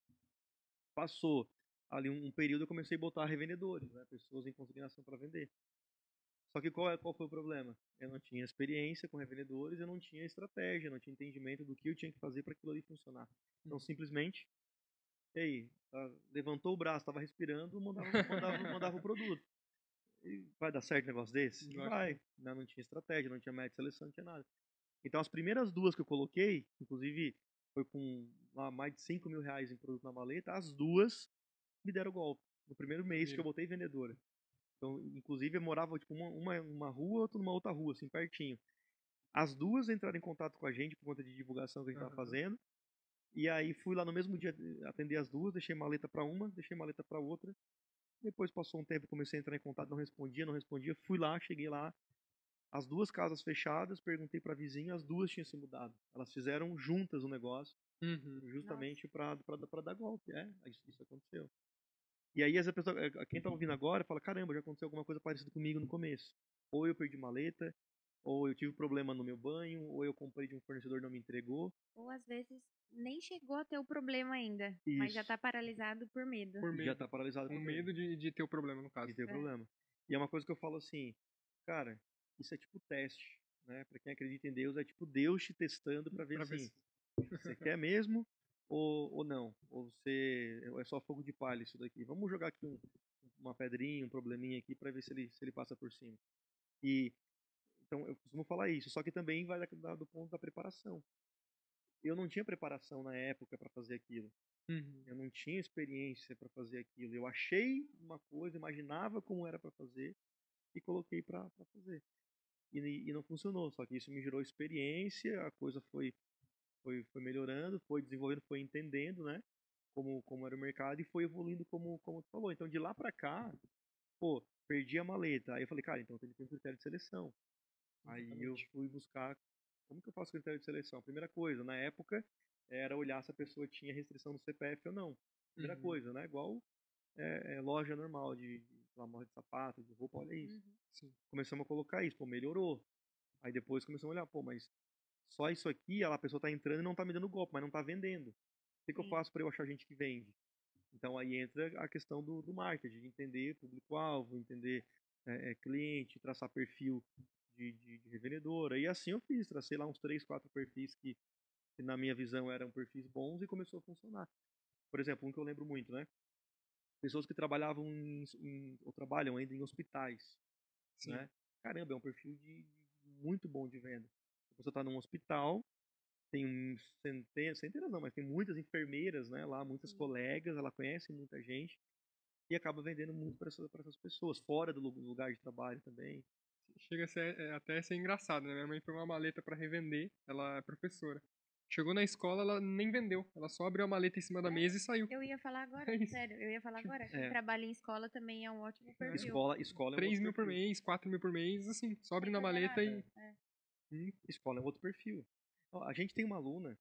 passou ali um período, eu comecei a botar revendedores, né, pessoas em consignação para vender. Só que qual foi o problema? Eu não tinha experiência com revendedores, eu não tinha estratégia, não tinha entendimento do que eu tinha que fazer para aquilo ali funcionar. Então, Uhum. simplesmente, e aí, levantou o braço, estava respirando, mandava o produto. E vai dar certo um negócio desse? Não Lógico que vai. não. Não tinha estratégia, não tinha método de seleção, não tinha nada. Então, as primeiras duas que eu coloquei, inclusive foi com mais de 5 mil reais em produto na maleta, as duas me deram golpe. No primeiro mês que eu Viram. botei vendedora. Então, inclusive, eu morava tipo uma rua, outra numa outra rua, assim, pertinho. As duas entraram em contato com a gente por conta de divulgação que a gente estava Aham. fazendo. E aí fui lá no mesmo dia atender as duas, deixei maleta para uma, deixei maleta para outra. Depois passou um tempo, comecei a entrar em contato, não respondia. Fui lá, cheguei lá, as duas casas fechadas, perguntei para a vizinha, as duas tinham se mudado. Elas fizeram juntas o negócio, Uhum. Nossa. justamente para dar golpe. Isso aconteceu. E aí essa pessoa, quem tá ouvindo agora fala, caramba, já aconteceu alguma coisa parecida comigo no começo. Ou eu perdi maleta, ou eu tive problema no meu banho, ou eu comprei de um fornecedor e não me entregou. Ou às vezes nem chegou a ter o problema ainda, mas já Isso. tá paralisado por medo. Por E já medo. tá paralisado Com por medo medo de ter o problema, no caso. de ter É. problema. E é uma coisa que eu falo assim, cara, isso é tipo teste, né? Pra quem acredita em Deus, é tipo Deus te testando pra ver Pra ver assim, se... você quer mesmo ou não? Ou é só fogo de palha isso daqui? Vamos jogar aqui uma pedrinha, um probleminha aqui pra ver se ele passa por cima. E então eu costumo falar isso, só que também vai do ponto da preparação. Eu não tinha preparação na época para fazer aquilo. Uhum. Eu não tinha experiência para fazer aquilo. Eu achei uma coisa, imaginava como era para fazer e coloquei para fazer. E não funcionou. Só que isso me gerou experiência, a coisa foi melhorando, foi desenvolvendo, foi entendendo, né? Como era o mercado e foi evoluindo como tu falou. Então de lá para cá, pô, perdi a maleta. Aí eu falei, cara, então tem que ter um critério de seleção. Aí eu Exatamente. fui buscar como que eu faço critério de seleção. A primeira coisa, na época, era olhar se a pessoa tinha restrição no CPF ou não. Primeira Uhum. coisa, né? Igual loja normal de loja de sapato, de roupa, olha isso. Uhum. Sim. Começamos a colocar isso, pô, melhorou. Aí depois começamos a olhar, pô, mas só isso aqui, a pessoa tá entrando e não tá me dando golpe, mas não tá vendendo. O que eu Sim. faço para eu achar gente que vende? Então aí entra a questão do marketing, de entender público-alvo, entender cliente, traçar perfil de revendedora. E assim eu fiz, tracei lá uns 3, 4 perfis que na minha visão eram perfis bons e começou a funcionar. Por exemplo, um que eu lembro muito, né? Pessoas que trabalhavam ou trabalham ainda em hospitais, Sim. né? Caramba, é um perfil muito bom de venda. A pessoa está num hospital, tem centenas não, mas tem muitas enfermeiras, né, lá, muitas Sim. colegas, ela conhece muita gente e acaba vendendo muito para essas pessoas, fora do lugar de trabalho também. Chega a ser, até ser engraçado, né? Minha mãe pegou uma maleta pra revender, ela é professora. Chegou na escola, ela nem vendeu. Ela só abriu a maleta em cima da mesa e saiu. Eu ia falar agora, É isso. sério, eu ia falar agora. Quem É, trabalha em escola também é um ótimo perfil. escola é um 3 outro mil por perfil. mês, 4 mil por mês, assim, só abre Sem na fazer maleta nada. e. Escola é um outro perfil. Ó, a gente tem uma aluna,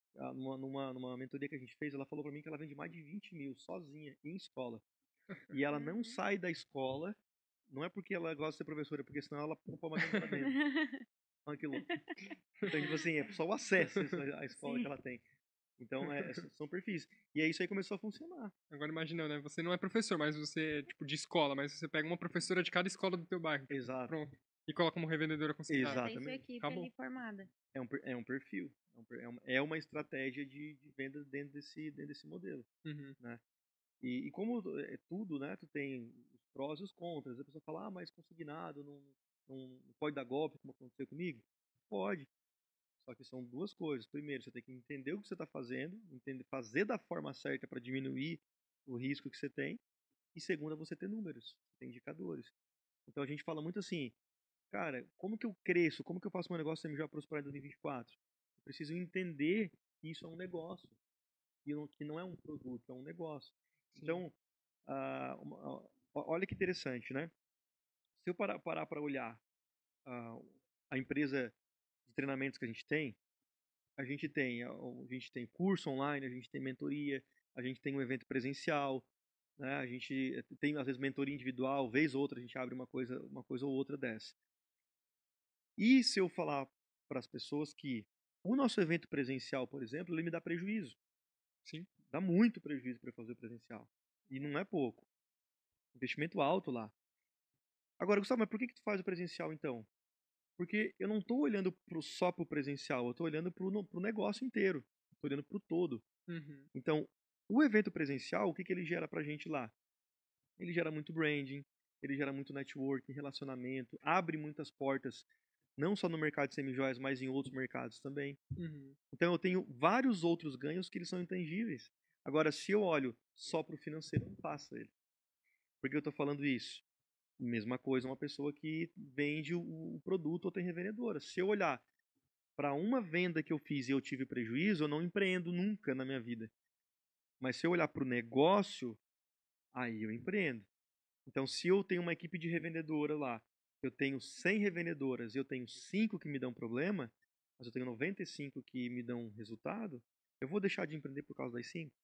numa mentoria que a gente fez, ela falou para mim que ela vende mais de 20 mil sozinha em escola. E ela não Uhum. sai da escola, não é porque ela gosta de ser professora, porque senão ela não põe mais pra dentro. Olha que louco. Então, tipo assim, é só o acesso à escola que Sim. ela tem. Então, são perfis. E aí isso aí começou a funcionar. Agora imagina, né? Você não é professor, mas você é, tipo, de escola, mas você pega uma professora de cada escola do teu bairro, tipo, Exato. pronto. E coloca como revendedora Já consignada. tem sua Exatamente. equipe Acabou. ali formada. É um perfil. É uma estratégia de venda dentro desse modelo, Uhum. né? E como é tudo, né? Tu tem os prós e os contras. A pessoa fala, mas consignado não pode dar golpe, como aconteceu comigo? Pode. Só que são duas coisas. Primeiro, você tem que entender o que você está fazendo, fazer da forma certa para diminuir o risco que você tem. E segunda, você ter números, você tem indicadores. Então a gente fala muito assim, cara, como que eu cresço? Como que eu faço meu negócio ser melhor prosperar em 2024? Eu preciso entender que isso é um negócio, que não é um produto, é um negócio. Sim. Então, olha que interessante, né? Se eu parar para olhar ah, a empresa de treinamentos que a gente tem curso online, a gente tem mentoria, a gente tem um evento presencial, né? A gente tem às vezes mentoria individual, vez ou outra a gente abre uma coisa ou outra dessa. E se eu falar para as pessoas que o nosso evento presencial, por exemplo, ele me dá prejuízo, Sim. dá muito prejuízo para fazer o presencial. E não é pouco. Investimento alto lá. Agora, Gustavo, mas por que tu faz o presencial então? Porque eu não estou olhando só para o presencial, eu estou olhando para o negócio inteiro. Estou olhando para o todo. Uhum. Então, o evento presencial, o que ele gera para a gente lá? Ele gera muito branding, ele gera muito networking, relacionamento, abre muitas portas, não só no mercado de semijoias, mas em outros mercados também. Uhum. Então, eu tenho vários outros ganhos que eles são intangíveis. Agora, se eu olho só para o financeiro, não passa ele. Por que eu estou falando isso? Mesma coisa uma pessoa que vende o produto ou tem revendedora. Se eu olhar para uma venda que eu fiz e eu tive prejuízo, eu não empreendo nunca na minha vida. Mas se eu olhar para o negócio, aí eu empreendo. Então, se eu tenho uma equipe de revendedora lá, eu tenho 100 revendedoras e eu tenho 5 que me dão problema, mas eu tenho 95 que me dão resultado, eu vou deixar de empreender por causa das 5?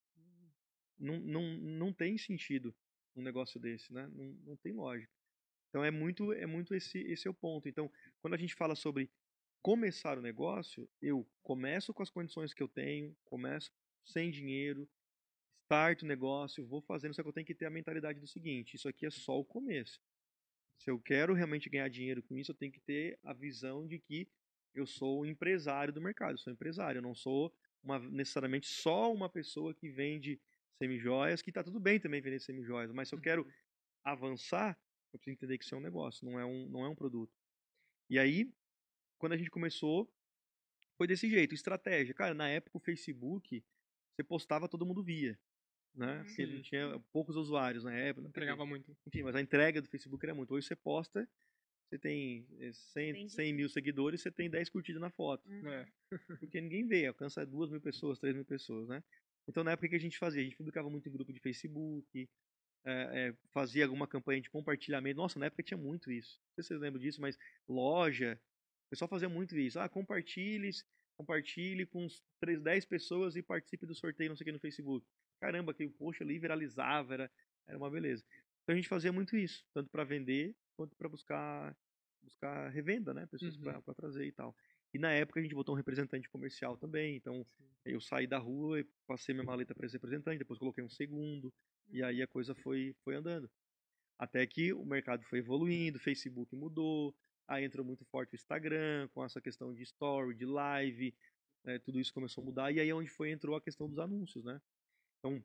Não tem sentido um negócio desse, né? Não tem lógica. Então é muito esse é o ponto. Então, quando a gente fala sobre começar o negócio, eu começo com as condições que eu tenho, começo sem dinheiro, start o negócio, vou fazendo, só que eu tenho que ter a mentalidade do seguinte, isso aqui é só o começo. Se eu quero realmente ganhar dinheiro com isso, eu tenho que ter a visão de que eu sou um empresário do mercado, eu sou empresário, eu não sou necessariamente só uma pessoa que vende semijoias, que está tudo bem também vender semijoias, mas se eu quero avançar, eu preciso entender que isso é um negócio, não é um produto. E aí, quando a gente começou, foi desse jeito, estratégia. Cara, na época o Facebook, você postava, todo mundo via, né? Porque ele Sim. tinha poucos usuários na época. Entregava muito. Enfim, mas a entrega do Facebook era muito. Hoje você posta, você tem 100 mil seguidores, você tem 10 curtidas na foto. É. Porque ninguém vê, alcança 2.000 pessoas, 3.000 pessoas, né? Então na época o que a gente fazia? A gente publicava muito em grupo de Facebook, fazia alguma campanha de compartilhamento. Nossa, na época tinha muito isso. Não sei se vocês lembram disso, mas loja, o pessoal fazia muito isso. Ah, compartilhe com 10 pessoas e participe do sorteio, não sei o que, no Facebook. Caramba, aquele post ali viralizava, era uma beleza. Então a gente fazia muito isso, tanto para vender quanto para buscar revenda, né? Pessoas para trazer e tal. E na época a gente botou um representante comercial também, então eu saí da rua e passei minha maleta para esse representante, depois coloquei um segundo, e aí a coisa foi andando. Até que o mercado foi evoluindo, o Facebook mudou, aí entrou muito forte o Instagram, com essa questão de story, de live, tudo isso começou a mudar, e aí é onde entrou a questão dos anúncios, né? Então,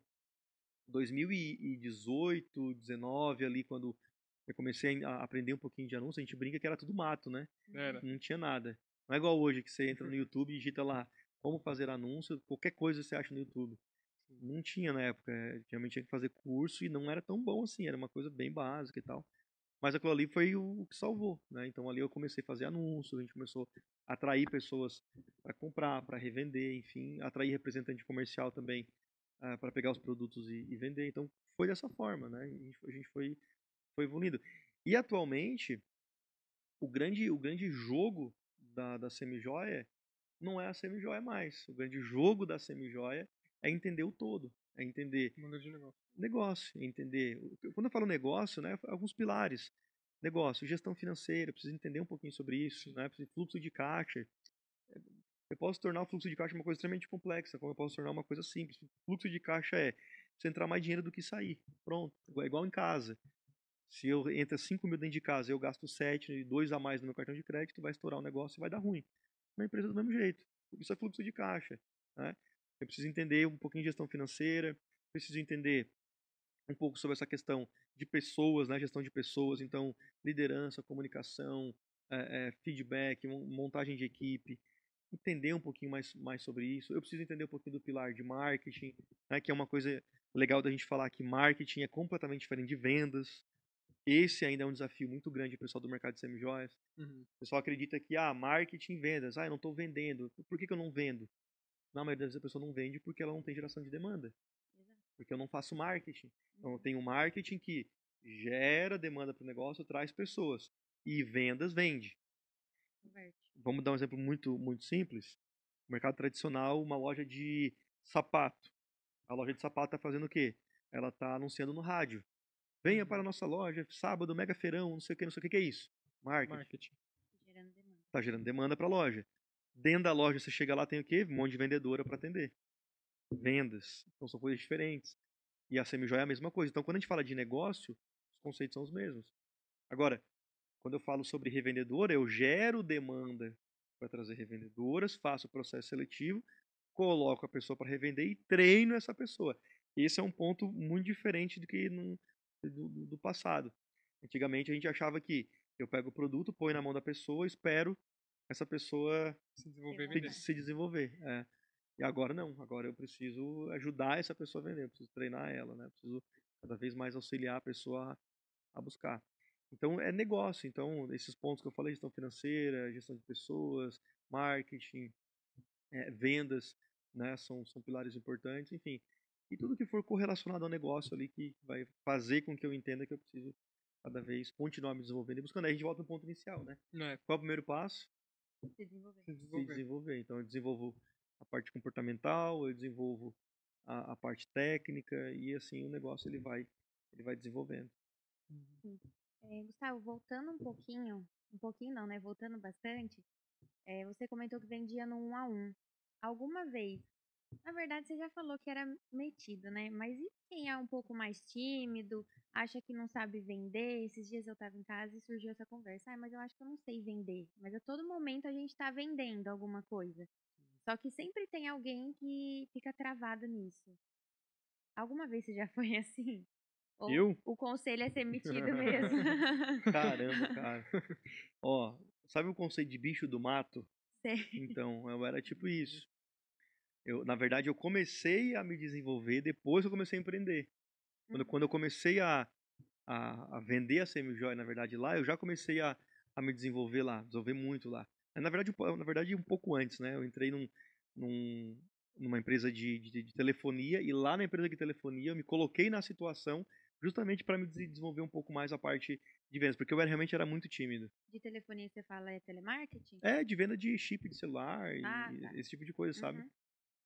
2018, 19, ali, quando eu comecei a aprender um pouquinho de anúncio, a gente brinca que era tudo mato, né? Era. Não tinha nada. Não é igual hoje, que você entra no YouTube e digita lá como fazer anúncio, qualquer coisa você acha no YouTube. Não tinha na época, realmente tinha que fazer curso e não era tão bom assim, era uma coisa bem básica e tal. Mas aquilo ali foi o que salvou, né? Então ali eu comecei a fazer anúncios, a gente começou a atrair pessoas para comprar, para revender, enfim, atrair representante comercial também para pegar os produtos e vender. Então foi dessa forma, né? A gente foi evoluindo. E atualmente, o grande jogo da semijoia não é a semijoia mais. O grande jogo da semijoia é entender o todo, é entender Modelo de negócio. negócio, é entender. Quando eu falo negócio, né, alguns pilares. Negócio, gestão financeira, eu preciso entender um pouquinho sobre isso, né? Fluxo de caixa. Eu posso tornar o fluxo de caixa uma coisa extremamente complexa, como eu posso tornar uma coisa simples. O fluxo de caixa é você entrar mais dinheiro do que sair. Pronto. É igual em casa. Se eu entra 5 mil dentro de casa, eu gasto 7 e 2 a mais no meu cartão de crédito, vai estourar o negócio e vai dar ruim. Na empresa do mesmo jeito. Isso é fluxo de caixa, né? Eu preciso entender um pouquinho de gestão financeira, preciso entender um pouco sobre essa questão de pessoas, né? Gestão de pessoas, então liderança, comunicação, feedback, montagem de equipe, entender um pouquinho mais sobre isso. Eu preciso entender um pouquinho do pilar de marketing, né? Que é uma coisa legal da gente falar que marketing é completamente diferente de vendas. Esse ainda é um desafio muito grande para o pessoal do mercado de semijoias. O pessoal acredita que, marketing e vendas, eu não estou vendendo. Por que eu não vendo? Na maioria das vezes a pessoa não vende porque ela não tem geração de demanda. Porque eu não faço marketing. Então eu tenho marketing que gera demanda para o negócio, traz pessoas. E vendas vende. Vamos dar um exemplo muito, muito simples. No mercado tradicional, uma loja de sapato. A loja de sapato está fazendo o quê? Ela está anunciando no rádio. Venha para a nossa loja, sábado, mega feirão, não sei o que, não sei o que é isso. Marketing. Gerando demanda. Está gerando demanda para a loja. Dentro da loja, você chega lá, tem o quê? Um monte de vendedora para atender. Vendas. Então são coisas diferentes. E a semijoia é a mesma coisa. Então, quando a gente fala de negócio, os conceitos são os mesmos. Agora, quando eu falo sobre revendedora, eu gero demanda para trazer revendedoras, faço o processo seletivo, coloco a pessoa para revender e treino essa pessoa. Esse é um ponto muito diferente do que do passado. Antigamente a gente achava que eu pego o produto, ponho na mão da pessoa, espero essa pessoa Se desenvolver e vender. se desenvolver. E agora não, agora eu preciso ajudar essa pessoa a vender, eu preciso treinar ela, né? Eu preciso cada vez mais auxiliar a pessoa a buscar. Então é negócio, então esses pontos que eu falei, gestão financeira, gestão de pessoas, marketing, vendas, né, são pilares importantes, enfim. E tudo que for correlacionado ao negócio ali que vai fazer com que eu entenda que eu preciso cada vez continuar me desenvolvendo e buscando. Aí a gente volta no ponto inicial, né? Não é? Qual é o primeiro passo? Se desenvolver. Se Se desenvolver. desenvolver. Então eu desenvolvo a parte comportamental, eu desenvolvo a parte técnica e assim o negócio ele vai desenvolvendo. Sim. Gustavo, voltando um pouquinho não, né? Voltando bastante, você comentou que vendia no 1 a 1. Alguma vez, na verdade, você já falou que era metido, né? Mas e quem é um pouco mais tímido, acha que não sabe vender? Esses dias eu estava em casa e surgiu essa conversa. Ah, mas eu acho que eu não sei vender. Mas a todo momento a gente está vendendo alguma coisa. Só que sempre tem alguém que fica travado nisso. Alguma vez você já foi assim? Ou Eu? o conselho é ser metido mesmo? Caramba, cara. Ó, sabe o conceito de bicho do mato? Sei. Então, eu era tipo isso. Na verdade, eu comecei a me desenvolver depois que eu comecei a empreender. Quando eu Uhum, comecei a vender a semi-joia, na verdade, lá, eu já comecei a me desenvolver lá, desenvolver muito lá. Na verdade, um pouco antes, né? Eu entrei num- numa empresa de telefonia e lá na empresa de telefonia eu me coloquei na situação justamente para me desenvolver um pouco mais a parte de vendas, porque realmente era muito tímido. De telefonia você fala é telemarketing? É, de venda de chip de celular Ah, e tá. esse tipo de coisa, sabe? Uhum.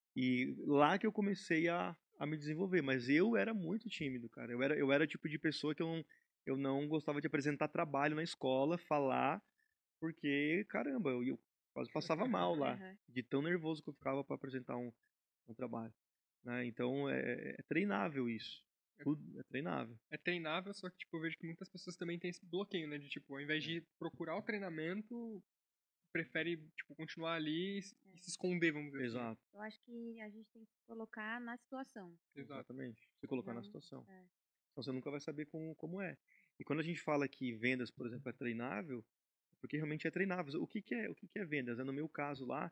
E lá que eu comecei a me desenvolver, mas eu era muito tímido, cara. Eu era o tipo de pessoa que eu não gostava de apresentar trabalho na escola, falar, porque, caramba, eu quase passava mal lá, Aham. de tão nervoso que eu ficava para apresentar um trabalho, né? Então é treinável isso. É, Tudo é treinável. é treinável, só que, tipo, eu vejo que muitas pessoas também têm esse bloqueio, né? De, tipo, ao invés É. de procurar o treinamento, prefere, tipo, continuar ali e se É. esconder, vamos dizer assim, né? Exato, Eu acho que a gente tem que se colocar na situação. Exato. exatamente. Se colocar na Não, situação. é. Então você nunca vai saber como é. E quando a gente fala que vendas, por exemplo, é treinável, porque realmente é treinável. O que que é vendas? No meu caso lá,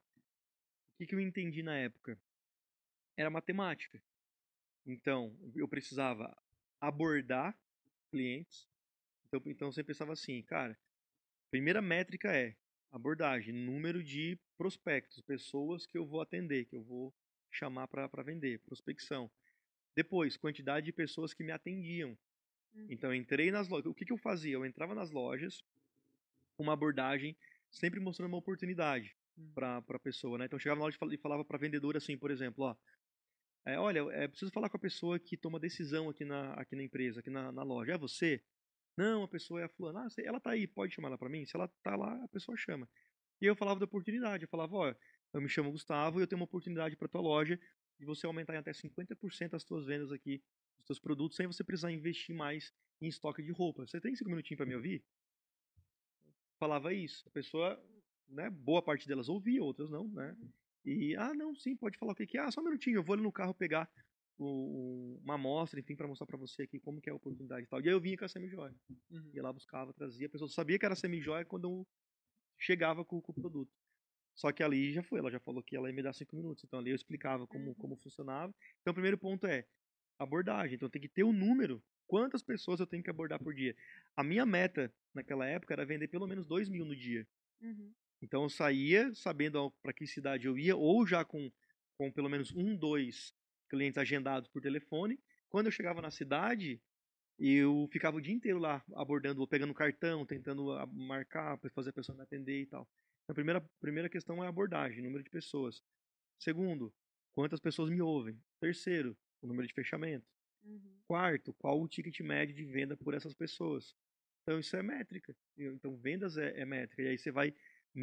o que que eu entendi na época? Era matemática. Então, eu precisava abordar clientes. Então você pensava assim, cara, primeira métrica é abordagem, número de prospectos, pessoas que eu vou atender, que eu vou chamar para vender, prospecção. Depois, quantidade de pessoas que me atendiam. Então, Uhum. eu entrei nas lojas. O que que eu fazia? Eu entrava nas lojas, uma abordagem, sempre mostrando uma oportunidade Hum. para a pessoa, né? Então, eu chegava na loja e falava para a vendedora assim, por exemplo, ó, olha, preciso falar com a pessoa que toma decisão aqui na empresa, aqui na loja. É você? Não, a pessoa é a fulana. Ah, ela tá aí, pode chamar ela para mim? Se ela tá lá, a pessoa chama. E eu falava da oportunidade, eu falava, ó, eu me chamo Gustavo e eu tenho uma oportunidade para tua loja de você aumentar em até 50% as tuas vendas aqui dos teus produtos sem você precisar investir mais em estoque de roupa. Você tem 5 minutinhos para me ouvir? Falava isso. A pessoa, né, boa parte delas ouvia, outras não, né? Uhum. E, não, sim, pode falar o que que é. Ah, só um minutinho, eu vou ali no carro pegar uma amostra, enfim, para mostrar para você aqui como que é a oportunidade e tal. E aí eu vinha com a semi-joia. Uhum. Ia lá, buscava, trazia. A pessoa sabia que era semi-joia quando eu chegava com o produto. Só que ali já foi, ela já falou que ela ia me dar 5 minutos. Então ali eu explicava como Uhum. funcionava. Então o primeiro ponto é abordagem. Então tem que ter um número. Quantas pessoas eu tenho que abordar por dia? A minha meta naquela época era vender pelo menos 2.000 no dia. Uhum. Então eu saía sabendo para que cidade eu ia, ou já com pelo menos um, dois clientes agendados por telefone. Quando eu chegava na cidade, eu ficava o dia inteiro lá abordando, pegando cartão, tentando marcar para fazer a pessoa me atender e tal. A primeira questão é a abordagem, número de pessoas. Segundo, quantas pessoas me ouvem. Terceiro, o número de fechamento. Uhum. Quarto, qual o ticket médio de venda por essas pessoas. Então isso é métrica. Então vendas é métrica. E aí você vai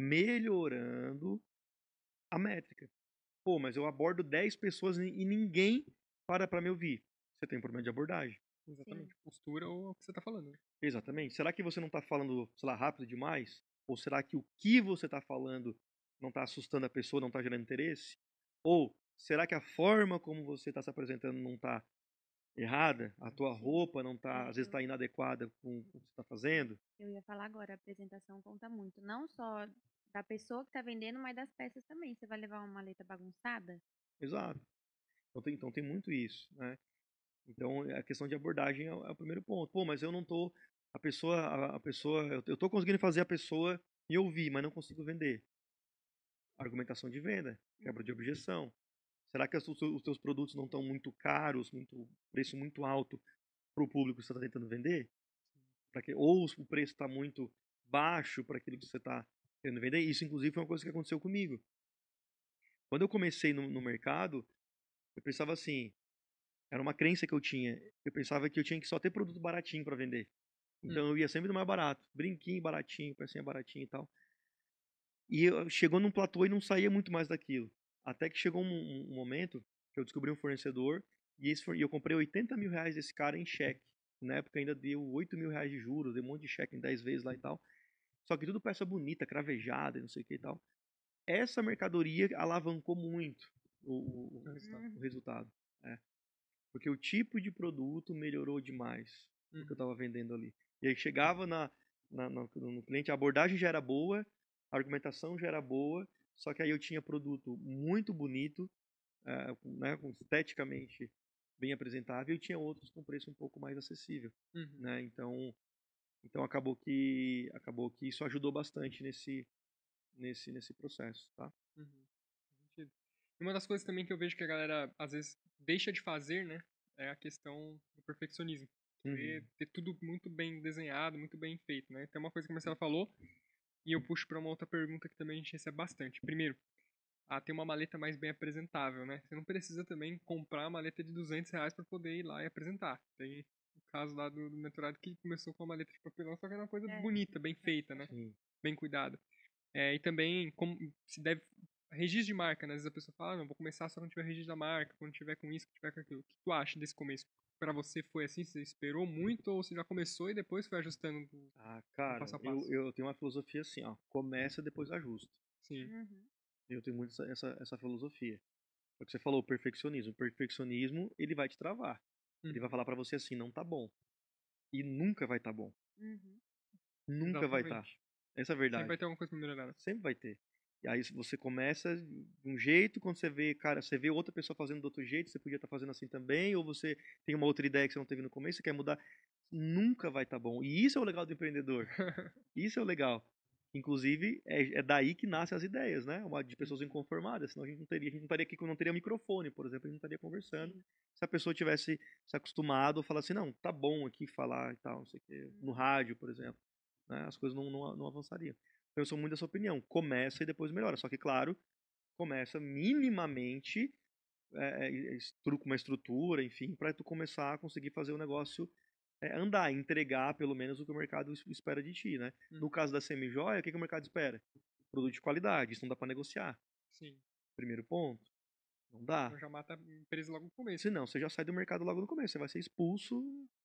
melhorando a métrica. Pô, mas eu abordo 10 pessoas e ninguém para me ouvir. Você tem um problema de abordagem. Sim. Exatamente. Postura ou o que você tá falando, né? Exatamente. Será que você não está falando, sei lá, rápido demais? Ou será que o que você está falando não está assustando a pessoa, não está gerando interesse? Ou será que a forma como você está se apresentando não está errada? A tua Sim. roupa não está, às vezes Eu, está inadequada com o que você está fazendo? eu ia falar agora, a apresentação conta muito. Não só da pessoa que está vendendo, mas das peças também. Você vai levar uma maleta bagunçada? Exato. Então tem muito isso, né? Então a questão de abordagem é o primeiro ponto. Pô, mas eu não tô, a pessoa, eu tô conseguindo fazer a pessoa me ouvir, mas não consigo vender. Argumentação de venda, quebra de Uhum. objeção. Será que os teus produtos não estão muito caros, preço muito alto para o público que você está tentando vender? Ou o preço está muito baixo para aquilo que você está querendo vender? Isso, inclusive, foi uma coisa que aconteceu comigo. Quando eu comecei no mercado, eu pensava assim, era uma crença que eu tinha. Eu pensava que eu tinha que só ter produto baratinho para vender. Então eu ia sempre no mais barato. Brinquinho baratinho, pecinha baratinho e tal. E chegou num platô e não saía muito mais daquilo. Até que chegou um momento que eu descobri um fornecedor e eu comprei 80 mil reais desse cara em cheque. Na época ainda deu 8 mil reais de juros, deu um monte de cheque em 10 vezes lá e tal. Só que tudo peça bonita, cravejada e não sei o que e tal. Essa mercadoria alavancou muito o resultado. É. Porque o tipo de produto melhorou demais o que eu estava vendendo ali. E aí chegava no cliente, a abordagem já era boa, a argumentação já era boa, só que aí eu tinha produto muito bonito, né, esteticamente bem apresentável, e tinha outros com preço um pouco mais acessível. Né? Então acabou que isso ajudou bastante nesse processo. Tá? Sentido. E uma das coisas também que eu vejo que a galera às vezes deixa de fazer, né, é a questão do perfeccionismo. Ter tudo muito bem desenhado, muito bem feito, né? Tem uma coisa que a Marcela falou, e eu puxo para uma outra pergunta que também a gente recebe bastante. Primeiro, ter uma maleta mais bem apresentável, né? Você não precisa também comprar uma maleta de R$ 200 para poder ir lá e apresentar. Tem o caso lá do mentorado que começou com uma maleta de papelão, só que era uma coisa bonita, bem feita, né? Sim. Bem cuidada. E também como se deve registro de marca, né? Às vezes a pessoa fala, não, vou começar só quando tiver registro da marca, quando tiver com isso, quando tiver com aquilo. O que tu acha desse começo? Pra você foi assim? Você esperou muito ou você já começou e depois foi ajustando no Cara, passo a passo? eu tenho uma filosofia assim, ó, começa, depois ajusta. Sim. Eu tenho muito essa filosofia. É o que você falou, o perfeccionismo. O perfeccionismo, ele vai te travar. Ele vai falar pra você assim, não tá bom. E nunca vai tá bom. Nunca vai estar. Exatamente. Essa é a Sempre verdade. vai ter alguma coisa pra melhorar, né? Sempre vai ter. E aí você começa de um jeito, quando você vê, cara, você vê outra pessoa fazendo do outro jeito, você podia estar fazendo assim também, ou você tem uma outra ideia que você não teve no começo, você quer mudar, nunca vai estar bom. E isso é o legal do empreendedor. Isso é o legal. Inclusive, é daí que nascem as ideias, né? De pessoas inconformadas, senão a gente não estaria aqui, não teria microfone, por exemplo, a gente não estaria conversando. Se a pessoa tivesse se acostumado a falar assim, não, tá bom aqui falar e tal, não sei o quê, no rádio, por exemplo, né? As coisas não avançariam. Então, eu sou muito dessa opinião. Começa e depois melhora. Só que, claro, começa minimamente com uma estrutura, enfim, para tu começar a conseguir fazer o negócio andar, entregar pelo menos o que o mercado espera de ti, né? No caso da semijoia, o que o mercado espera? Produto de qualidade, isso não dá para negociar. Sim. Primeiro ponto, não dá. Então já mata a empresa logo no começo. Senão, você já sai do mercado logo no começo, você vai ser expulso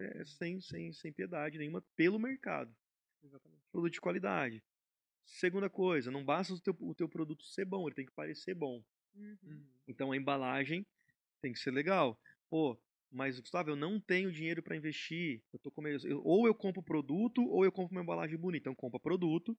sem piedade nenhuma pelo mercado. Exatamente. Produto de qualidade. Segunda coisa, não basta o teu produto ser bom, ele tem que parecer bom. Então a embalagem tem que ser legal. Pô, mas Gustavo, eu não tenho dinheiro para investir. Ou eu compro produto ou eu compro uma embalagem bonita. Então compra produto,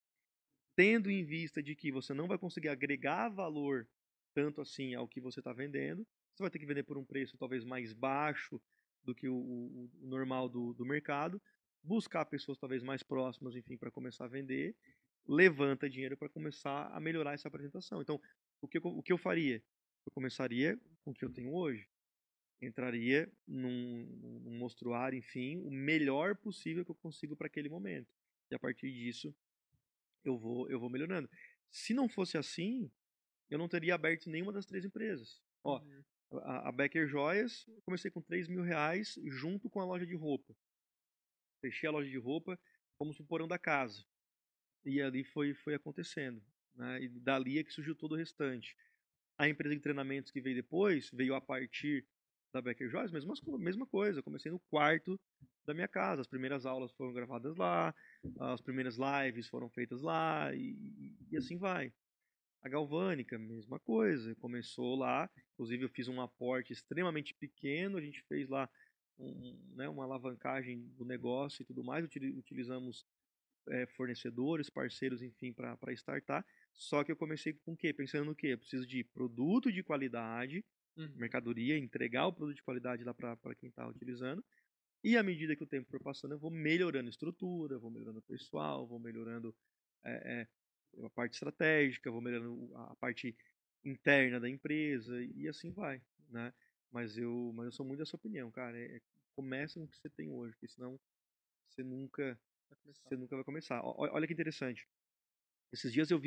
tendo em vista de que você não vai conseguir agregar valor tanto assim ao que você está vendendo. Você vai ter que vender por um preço talvez mais baixo do que o normal do mercado. Buscar pessoas talvez mais próximas, enfim, para começar a vender. Levanta dinheiro para começar a melhorar essa apresentação. Então, o que eu faria? Eu começaria com o que eu tenho hoje. Entraria num mostruário, enfim, o melhor possível que eu consigo para aquele momento. E a partir disso, eu vou melhorando. Se não fosse assim, eu não teria aberto nenhuma das três empresas. Ó, a Becker Joias, eu comecei com 3 mil reais junto com a loja de roupa. Fechei a loja de roupa, fomos pro porão da casa. E ali foi acontecendo. Né? E dali é que surgiu todo o restante. A empresa de treinamentos que veio depois, veio a partir da Becker Joias, mesma coisa. Eu comecei no quarto da minha casa. As primeiras aulas foram gravadas lá, as primeiras lives foram feitas lá, e assim vai. A Galvânica, mesma coisa. Começou lá, inclusive eu fiz um aporte extremamente pequeno, a gente fez lá uma alavancagem do negócio e tudo mais, utilizamos fornecedores, parceiros, enfim, para startar. Só que eu comecei com o quê? Pensando no quê? Eu preciso de produto de qualidade, mercadoria, entregar o produto de qualidade lá para quem está utilizando. E à medida que o tempo for passando, eu vou melhorando a estrutura, vou melhorando o pessoal, vou melhorando a parte estratégica, vou melhorando a parte interna da empresa e assim vai, né? Mas eu sou muito dessa opinião, cara. Começa com o que você tem hoje, porque senão você nunca vai começar. Olha que interessante. Esses dias eu vi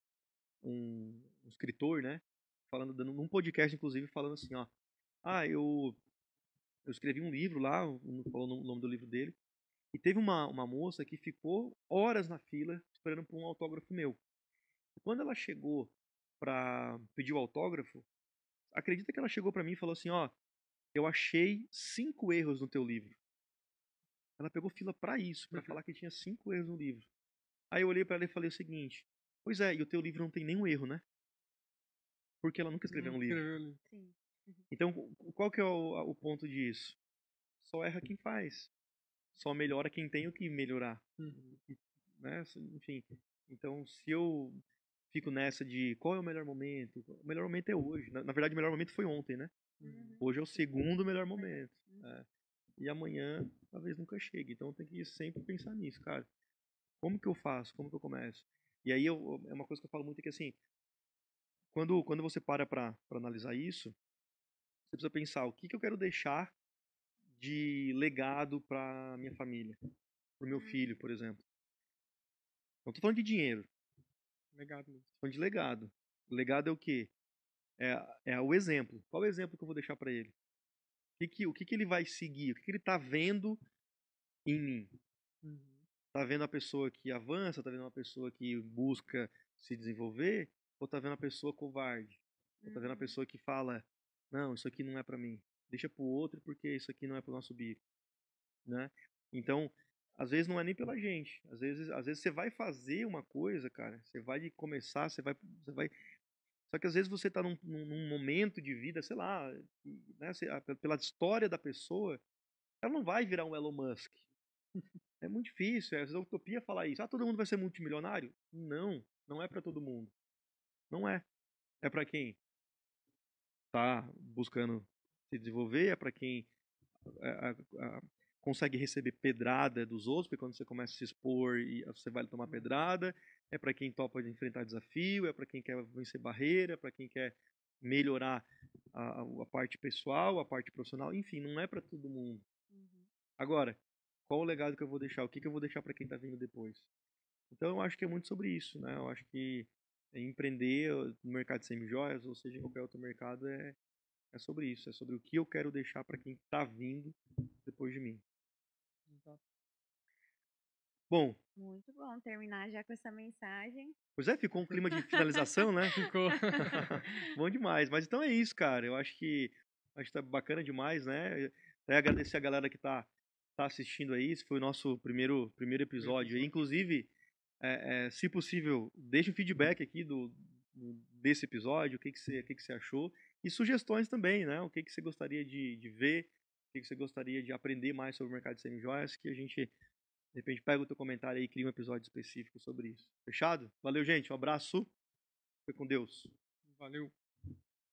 um escritor, né? Dando num podcast, inclusive, falando assim, ó. Eu escrevi um livro lá, não falou o nome do livro dele, E teve uma moça que ficou horas na fila esperando por um autógrafo meu. E quando ela chegou para pedir o autógrafo, acredita que ela chegou para mim e falou assim, ó, eu achei 5 erros no teu livro. Ela pegou fila para isso, para falar que tinha 5 erros no livro. Aí eu olhei para ela e falei o seguinte, pois é, e o teu livro não tem nenhum erro, né? Porque ela nunca escreveu um livro. Sim. Então, qual que é o ponto disso? Só erra quem faz. Só melhora quem tem o que melhorar. Né? Enfim, então se eu fico nessa de qual é o melhor momento é hoje. Na verdade, o melhor momento foi ontem, né? Hoje é o segundo melhor momento. E amanhã talvez nunca chegue. Então tem que sempre pensar nisso, cara. Como que eu faço? Como que eu começo? E aí é uma coisa que eu falo muito é que assim, quando você para analisar isso, você precisa pensar o que eu quero deixar de legado para minha família, para o meu filho, por exemplo. Não estou falando de dinheiro, Legado mesmo. estou falando de legado. Legado é o quê? É o exemplo. Qual é o exemplo que eu vou deixar para ele? O que ele vai seguir? O que ele está vendo em mim? Tá vendo a pessoa que avança? Tá vendo uma pessoa que busca se desenvolver? Ou tá vendo a pessoa covarde? Ou tá vendo a pessoa que fala, não, isso aqui não é para mim. Deixa pro outro porque isso aqui não é pro nosso bico, né? Então, às vezes não é nem pela gente. Às vezes você vai fazer uma coisa, cara, você vai começar, você vai. Só que às vezes você tá num momento de vida, sei lá, né, pela história da pessoa, ela não vai virar um Elon Musk. É muito difícil, é utopia falar isso. Ah, todo mundo vai ser multimilionário? Não, não é para todo mundo. Não é. É para quem tá buscando se desenvolver, é para quem é, consegue receber pedrada dos outros, porque quando você começa a se expor e você vai tomar pedrada, é para quem topa de enfrentar desafio, é para quem quer vencer barreira, é para quem quer melhorar a parte pessoal, a parte profissional, enfim, não é para todo mundo. Agora, qual o legado que eu vou deixar? O que eu vou deixar para quem está vindo depois? Então, eu acho que é muito sobre isso, né? Eu acho que empreender no mercado de semijoias, ou seja, em qualquer outro mercado, é sobre isso. É sobre o que eu quero deixar para quem está vindo depois de mim. Bom. Muito bom terminar já com essa mensagem. Pois é, ficou um clima de finalização, né? Ficou. Bom demais. Mas então é isso, cara. Eu acho que tá bacana demais, né? Até agradecer a galera que tá assistindo aí. Esse foi o nosso primeiro episódio. Inclusive, se possível, deixa um feedback aqui desse episódio, o que você achou. E sugestões também, né? O que você gostaria de ver, o que você gostaria de aprender mais sobre o mercado de semijoias, que a gente, de repente, pega o teu comentário aí e cria um episódio específico sobre isso. Fechado? Valeu, gente. Um abraço. Fique com Deus. Valeu.